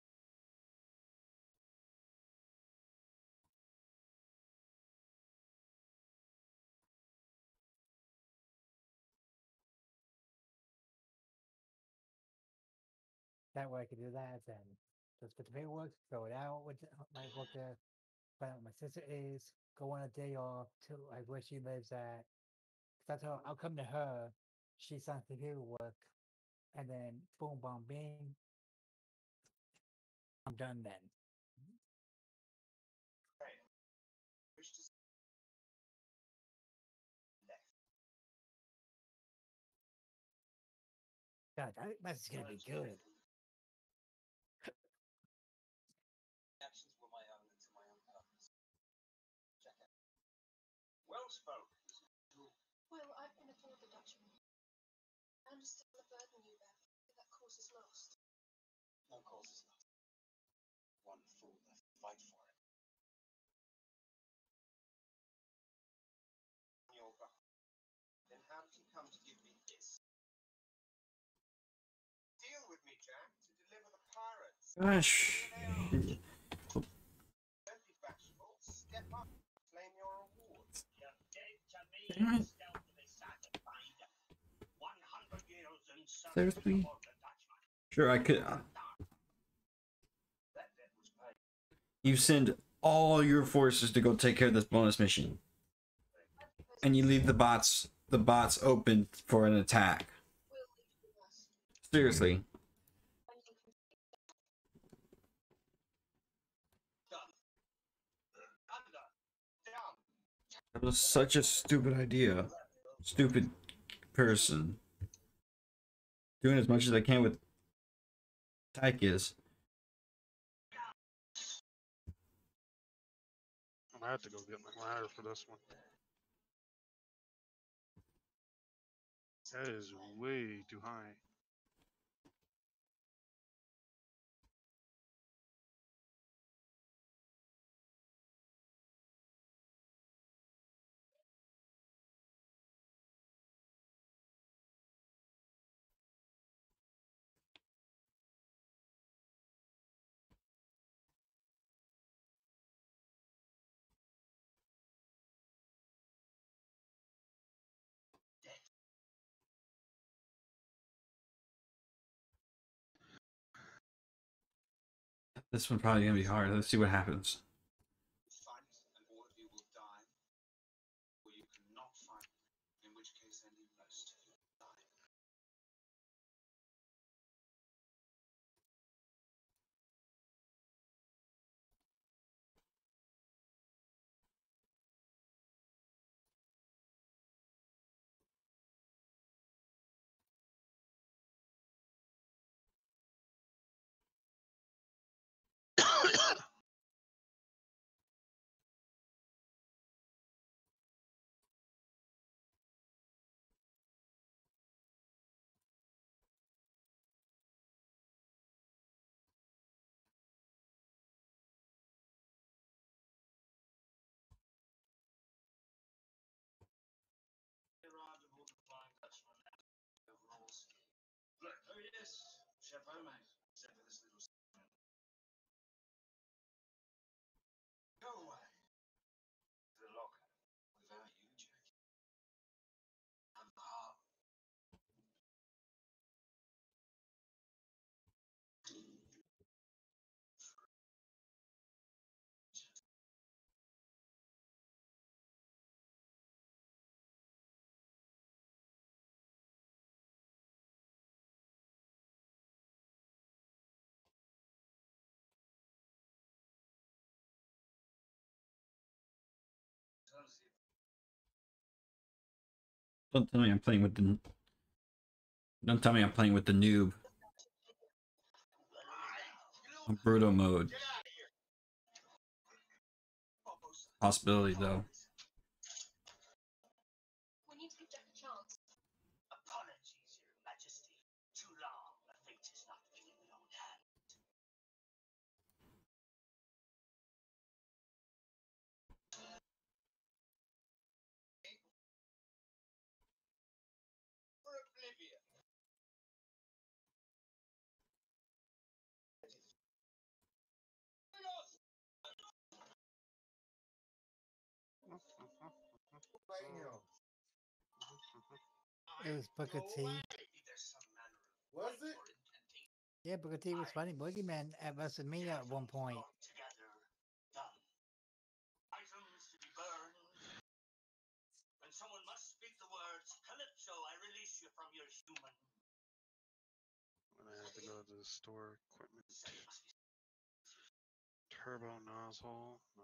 That way I could do that then. Just get the paperwork, throw it out with my booker, find out where my sister is, go on a day off to like where she lives at. 'Cause I tell her I'll come to her, she signs the paperwork, and then boom, boom, bing, I'm done then. Wish to left. God, that's gonna be good. Actions were my own and to my own purpose. Check it. Well spoken. Well, I've been aboard the Dutchman. I understand the burden you bear. That cause is lost. No cause is lost. One fool left. Fight for it. Your God. Then how did you come to give me this? Deal with me, Jack, to deliver the pirates. Gosh. Don't be bashful. Step up. Claim your rewards. You're dead to me Damn and it. still to be satisfied. 100 years in service Seriously? aboard the Dutchman. Sure, I could. That debt was paid. You send all your forces to go take care of this bonus mission, and you leave the bots open for an attack. We'll leave with us. Seriously, And you can Done. Under. Down. that was such a stupid idea. Stupid person. Doing as much as I can with Tychus. I have to go get my ladder for this one. That is way too high. This one probably gonna be hard. Let's see what happens. Fight, and all of you will die. Or you cannot fight, in which case only most of you will die. Arrived aboard the Flying Dutchman overalls. Look, oh yes, chapeau mate, except for this little Go away. to the locker. Without you, Jack. And the heart. Don't tell me I'm playing with the. Don't tell me I'm playing with the noob on Bruto mode. Possibility though. We need to give Jack a chance. Apologies, Your Majesty. Too long. The fate is not in your own hand. It was Booker T. Was it? Yeah, Booker T was fighting Boogeyman at WrestleMania at one point. Items to be burned. And someone must speak the words, Calypso, I release you from your human. I'm gonna have to go to the store equipment. Turbo nozzle. No.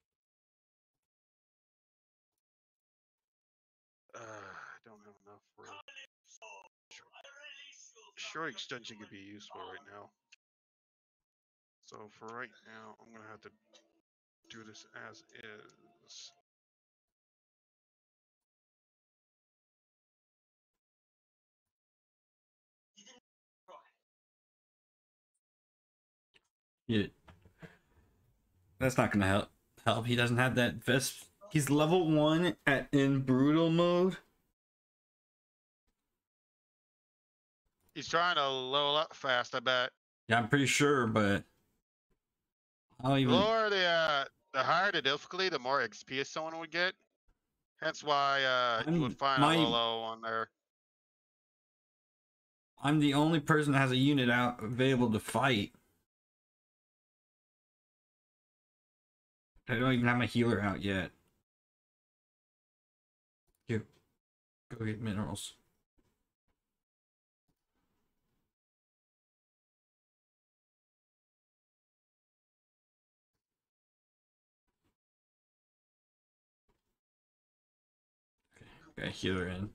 I don't have enough for short extension could be useful right now. So for right now, I'm gonna have to do this as is. Yeah. That's not gonna help. He doesn't have that vest. He's level 1 in brutal mode. He's trying to level up fast, I bet. Yeah, I'm pretty sure, but I don't The even. lower the higher the difficulty, the more XP someone would get. Hence why you would find a low on there. I'm the only person that has a unit out available to fight. I don't even have my healer out yet. Here, go get minerals. Okay, got a healer in.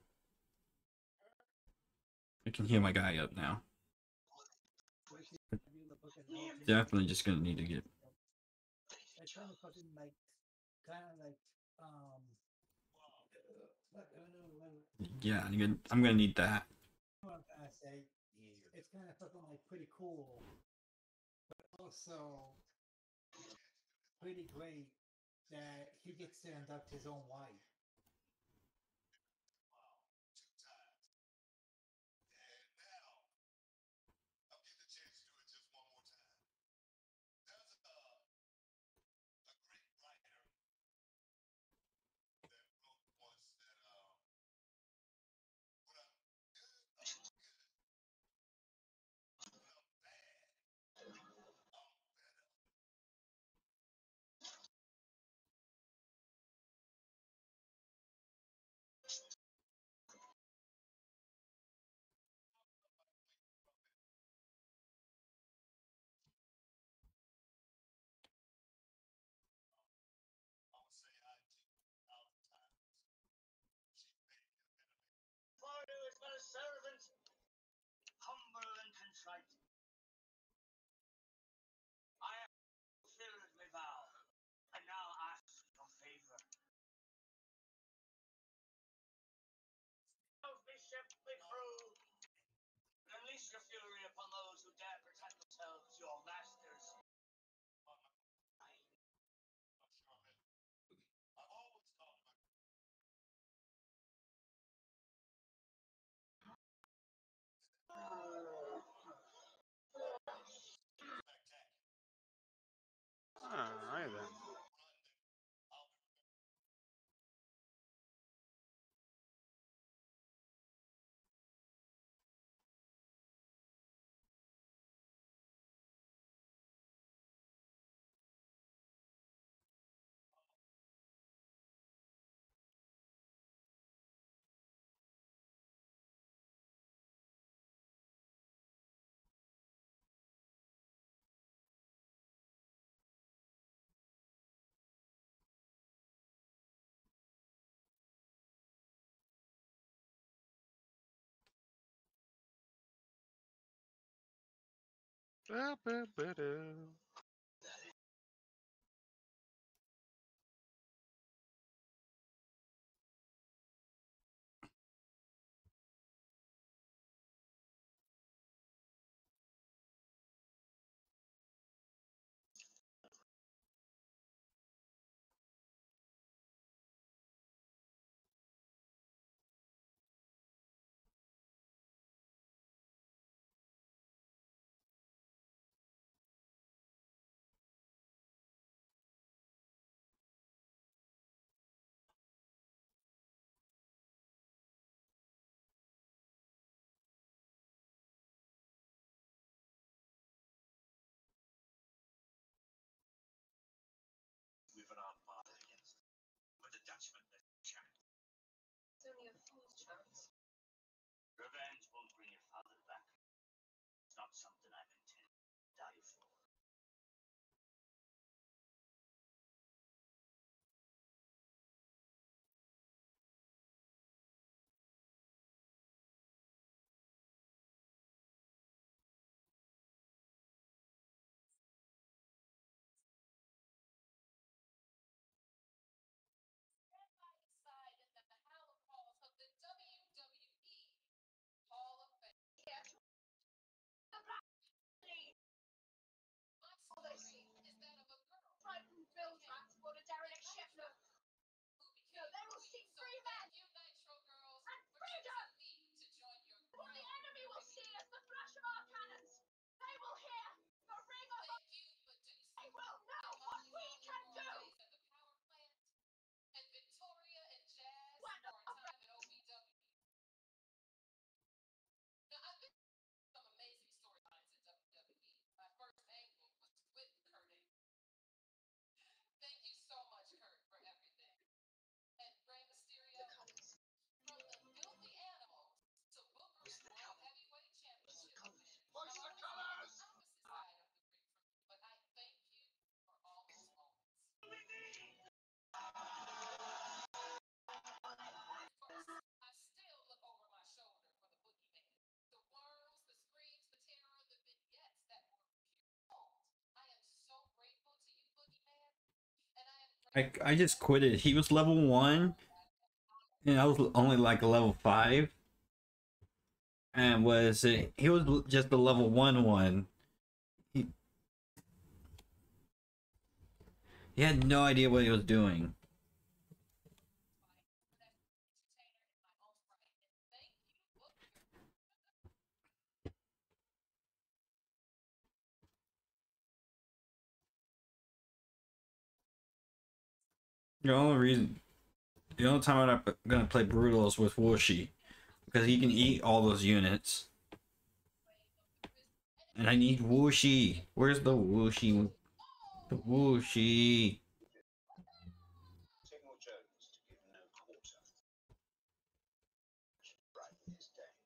I can heal my guy up now. Definitely just gonna need to get. I kind of fucking like, Yeah, I'm gonna need that. what I'm trying to say. It's kind of fucking like pretty cool, but also pretty great that he gets to induct his own wife. Father is but a servant, humble and contrite. I have fulfilled my vow, and now ask your favor. Of me ship, me crew, unleash your fury upon those who dare pretend themselves your masters. Alright then. Ba-ba-ba-da. die for. All they see is that of a girl frightened Bill transporter Derek Sheffner. No, they will see free men and freedom. What the enemy will see is the flash of our cannons. They will hear the ring of our... They will know what we can do. When I just quit it. He was level 1, and I was only like a level 5. And was it? He was just a level 1. He had no idea what he was doing. The only time I'm gonna play Brutal is with Whooshy, because he can eat all those units. And I need Whooshy. Where's the Whooshy? The Whooshy. Signal Jones to give no quarter. Brighten his day.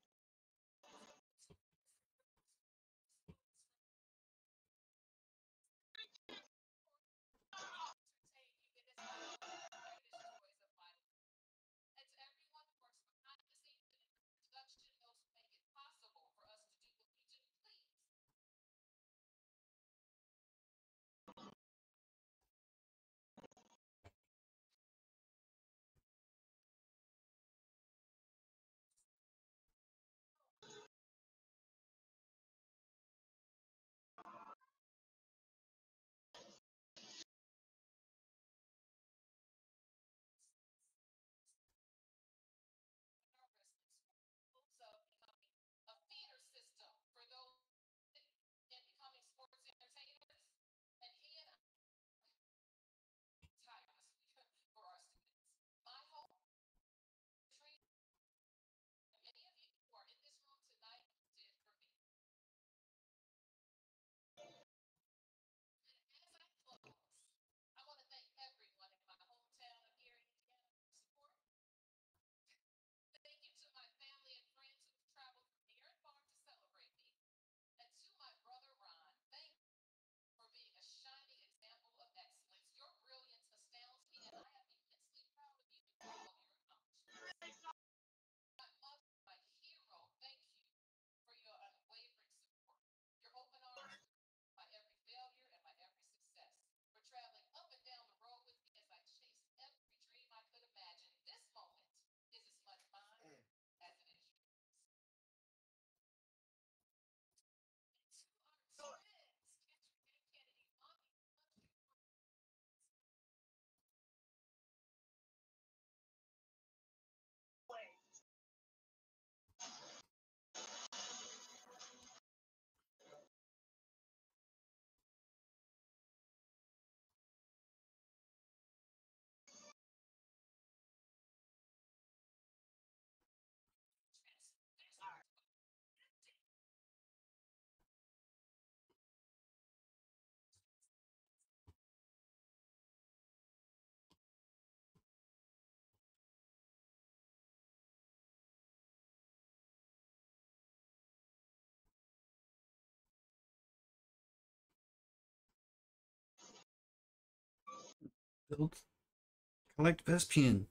Build. Collect Vespian.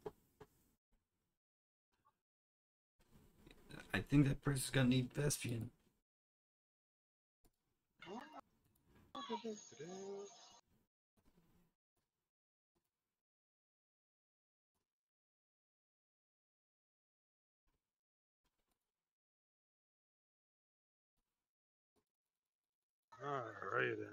I think that person's gonna need Vespian. Alright then.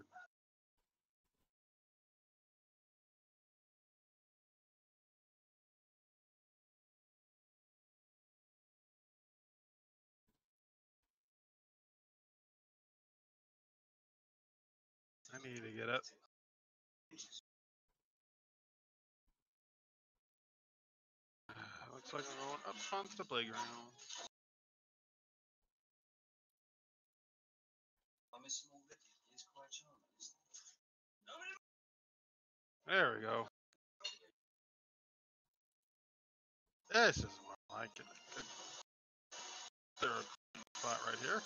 I need to get up. Looks like I'm going up onto the playground. I miss him already. He's quite charming, isn't he? There we go. This is what I like. Third spot right here.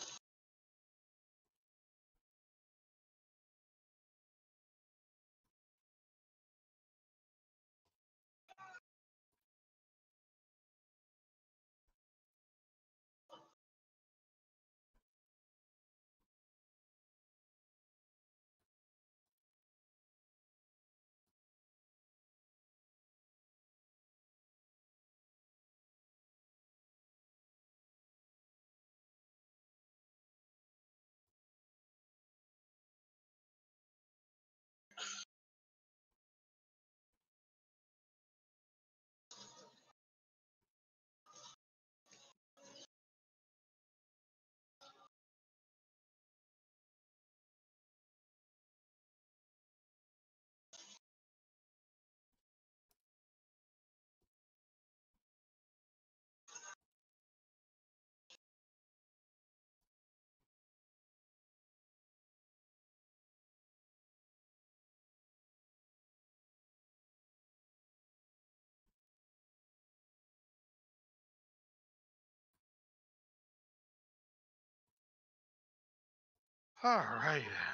Alright then.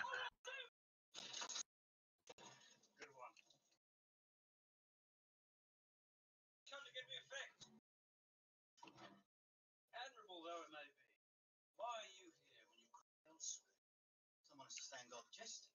Good one. Come to give me effect. Admirable though it may be, why are you here when you could be elsewhere? Someone has to stand guard the chest.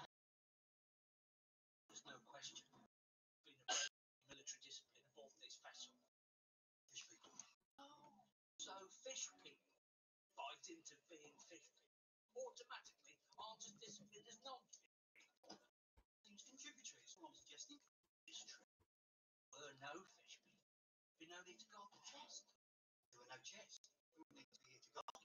There's no question. Been a military discipline of all this vessel. Fish people. Oh, so fish people bite into being fish people automatically aren't as disciplined as non-fish people. Seems contributory. It's all I'm suggesting. It's true. Were no fish people, be no need to guard the chest. There were no chests. We wouldn't need to be here to guard.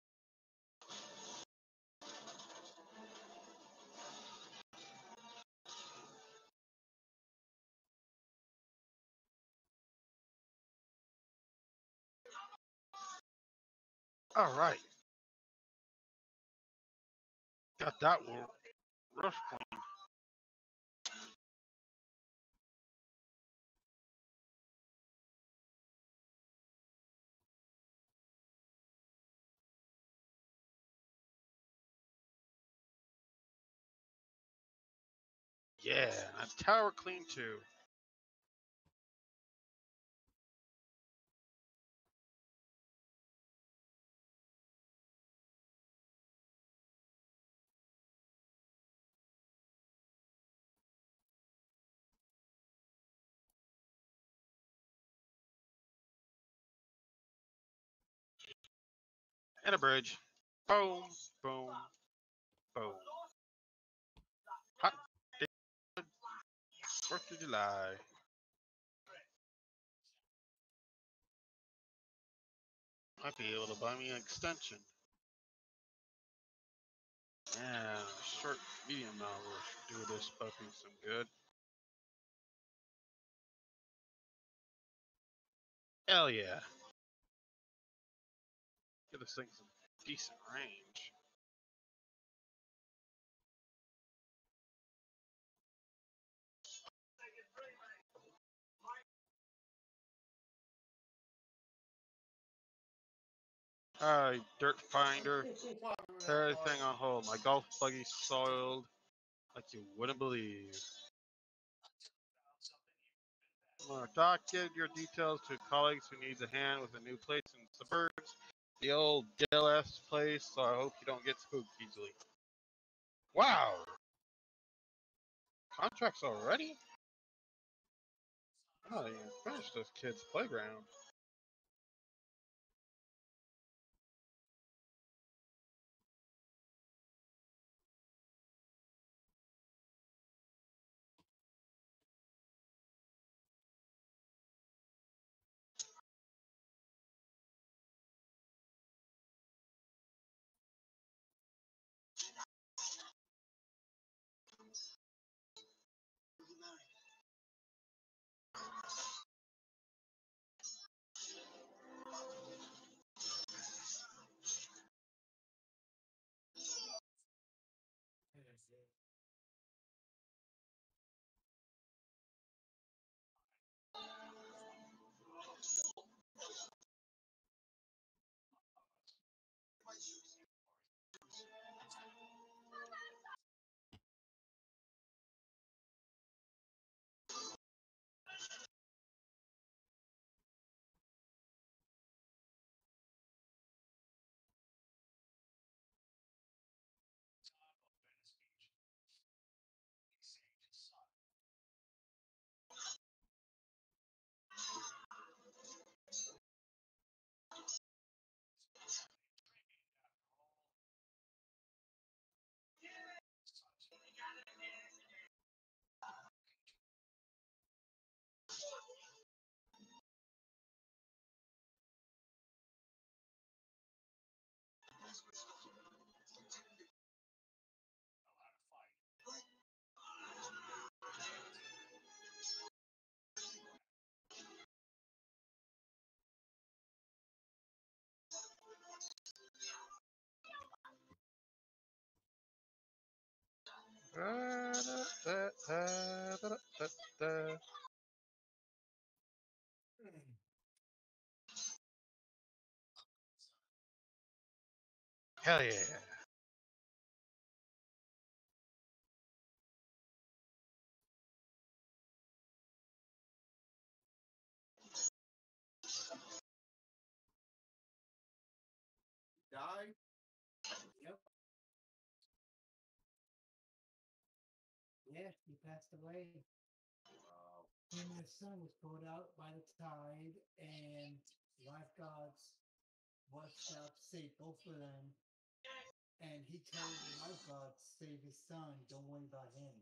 Alright. Got that one. Rough clean. Yeah, that's tower clean too. And a bridge. Boom, boom, boom. Hot day. 4th of July. Might be able to buy me an extension. Yeah, short, medium now will do this puppy some good. Hell yeah. Get this thing some decent range. Alright, dirt finder. Everything on hold. My golf buggy soiled like you wouldn't believe. Doc, get your details to colleagues who needs a hand with a new place in the suburbs. The old DLS place, so I hope you don't get spooked easily. Wow! Contracts already? I'm not even finished this kid's playground. Hell yeah. Die? Yep. Yeah, he passed away. Him and his son was pulled out by the tide, and lifeguards washed up, saved both of them. And he told the lifeguards, save his son, don't worry about him.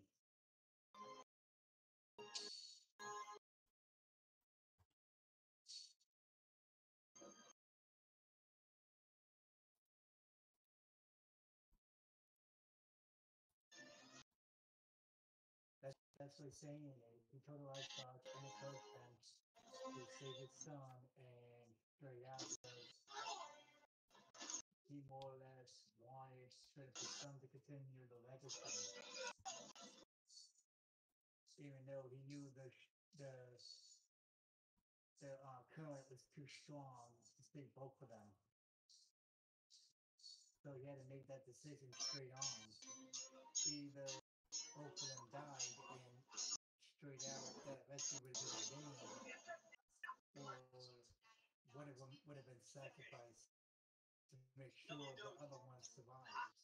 That's what he's saying. He told the lifeguards and his husband to save his son and straight out because he more or less wanted his son to continue the legacy. Even though he knew the current was too strong to save both of them. So he had to make that decision straight on. Either both of them died and straight out that rescue would have been in vain, or one of them would have been sacrificed to make sure the other one survives.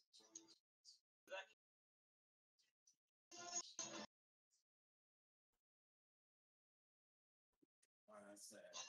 Oh, that's sad.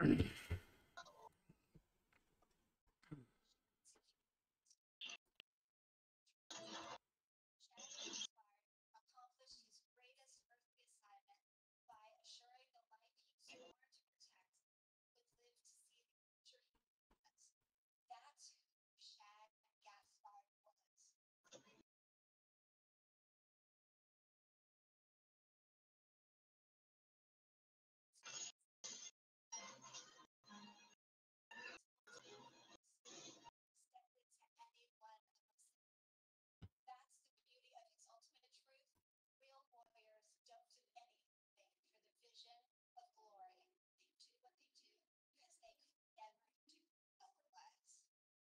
accomplished his greatest earthly assignment by assuring the life he swore to protect would live to see the future he was. That's who Shad Gaspard was. Extended to anyone of himself. That's the beauty of his ultimate truth. Real warriors don't do anything for the vision of glory. They do what they do because they could never do otherwise.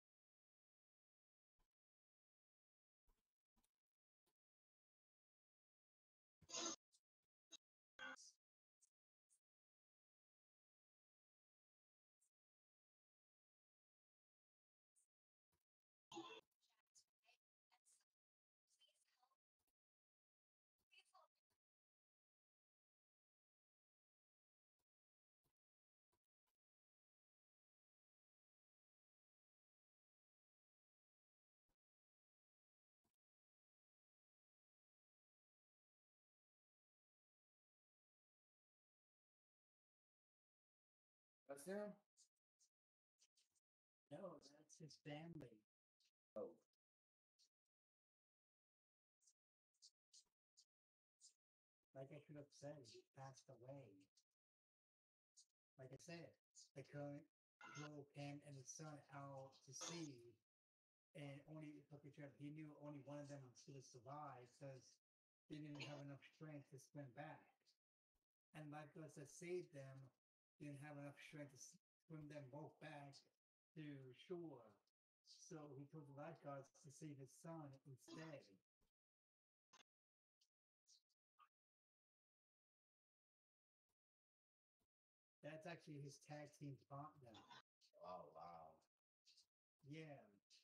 Shad's wife and son, please help. Please help. That's him? No, that's his family. Oh. Like I could have said, he passed away. Like I said, the current drove him and his son out to sea, and only he knew only one of them would survive because they didn't have enough strength to swim back. And lifeguards that saved them didn't have enough strength to swim them both back to shore. So he told the lifeguards to save his son instead. That's actually his tag team partner. Oh, wow. Yeah.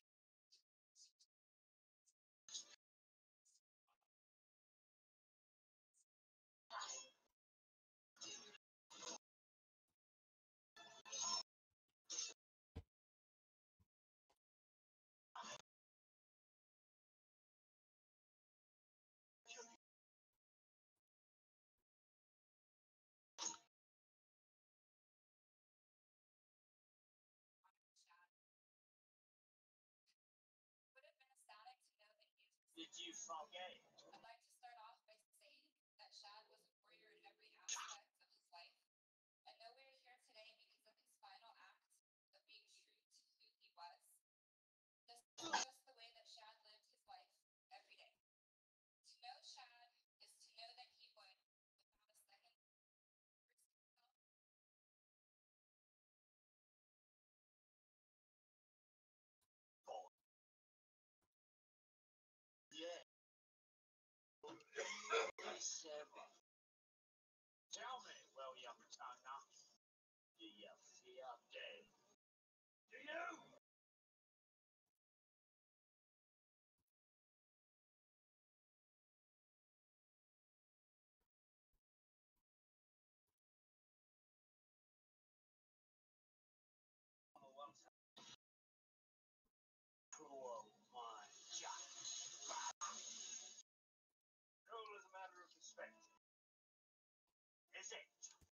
Would have been ecstatic to know that he is. Did you forget? I'd like to start off by saying that Shad was a warrior in every aspect of his life. I know we're here today because of his final act of being true to who he was. This is just the way that Shad lived his life every day. To know Shad is to know that he would, without a second, risk himself. Yeah. Sarah. Tell me, well, young tongue, do you feel dead? Do you? Cool, my God. Cool is a matter of perspective. Is it?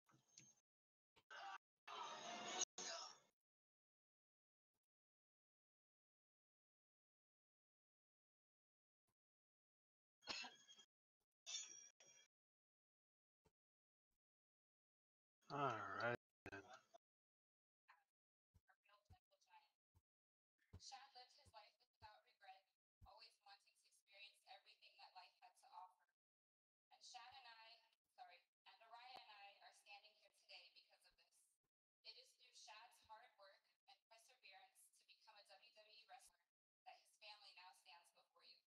All right. A real temple giant. Shad lived his life without regret, always wanting to experience everything that life had to offer. And and Araya and I are standing here today because of this. It is through Shad's hard work and perseverance to become a WWE wrestler that his family now stands before you.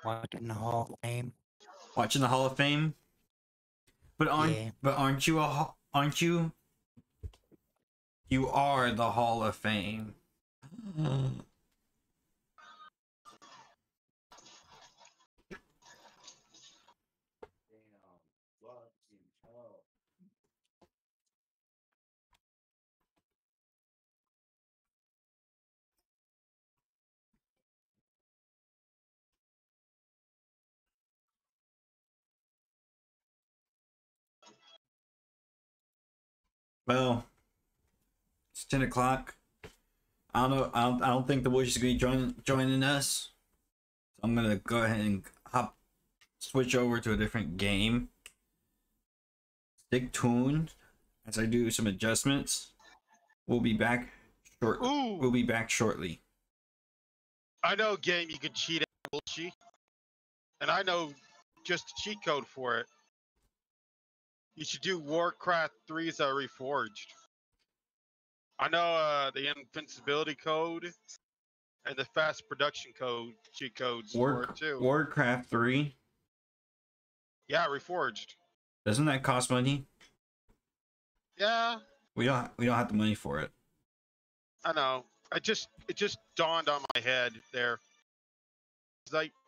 Watching the Hall of Fame. Watching the Hall of Fame. But Yeah. aren't you aren't you? You are the Hall of Fame. Well, it's 10 o'clock. I don't know. I don't think the boys is going to be joining us. So I'm gonna go ahead and switch over to a different game. Stick tuned as I do some adjustments. We'll be back shortly. Ooh. We'll be back shortly. I know a game you can cheat at, bullshit. And I know just a cheat code for it. You should do Warcraft 3's Reforged. I know the invincibility code and the fast production code cheat codes for it too. Warcraft 3. Yeah, Reforged. Doesn't that cost money? Yeah, We don't have the money for it. I know. It just dawned on my head there. 'Cause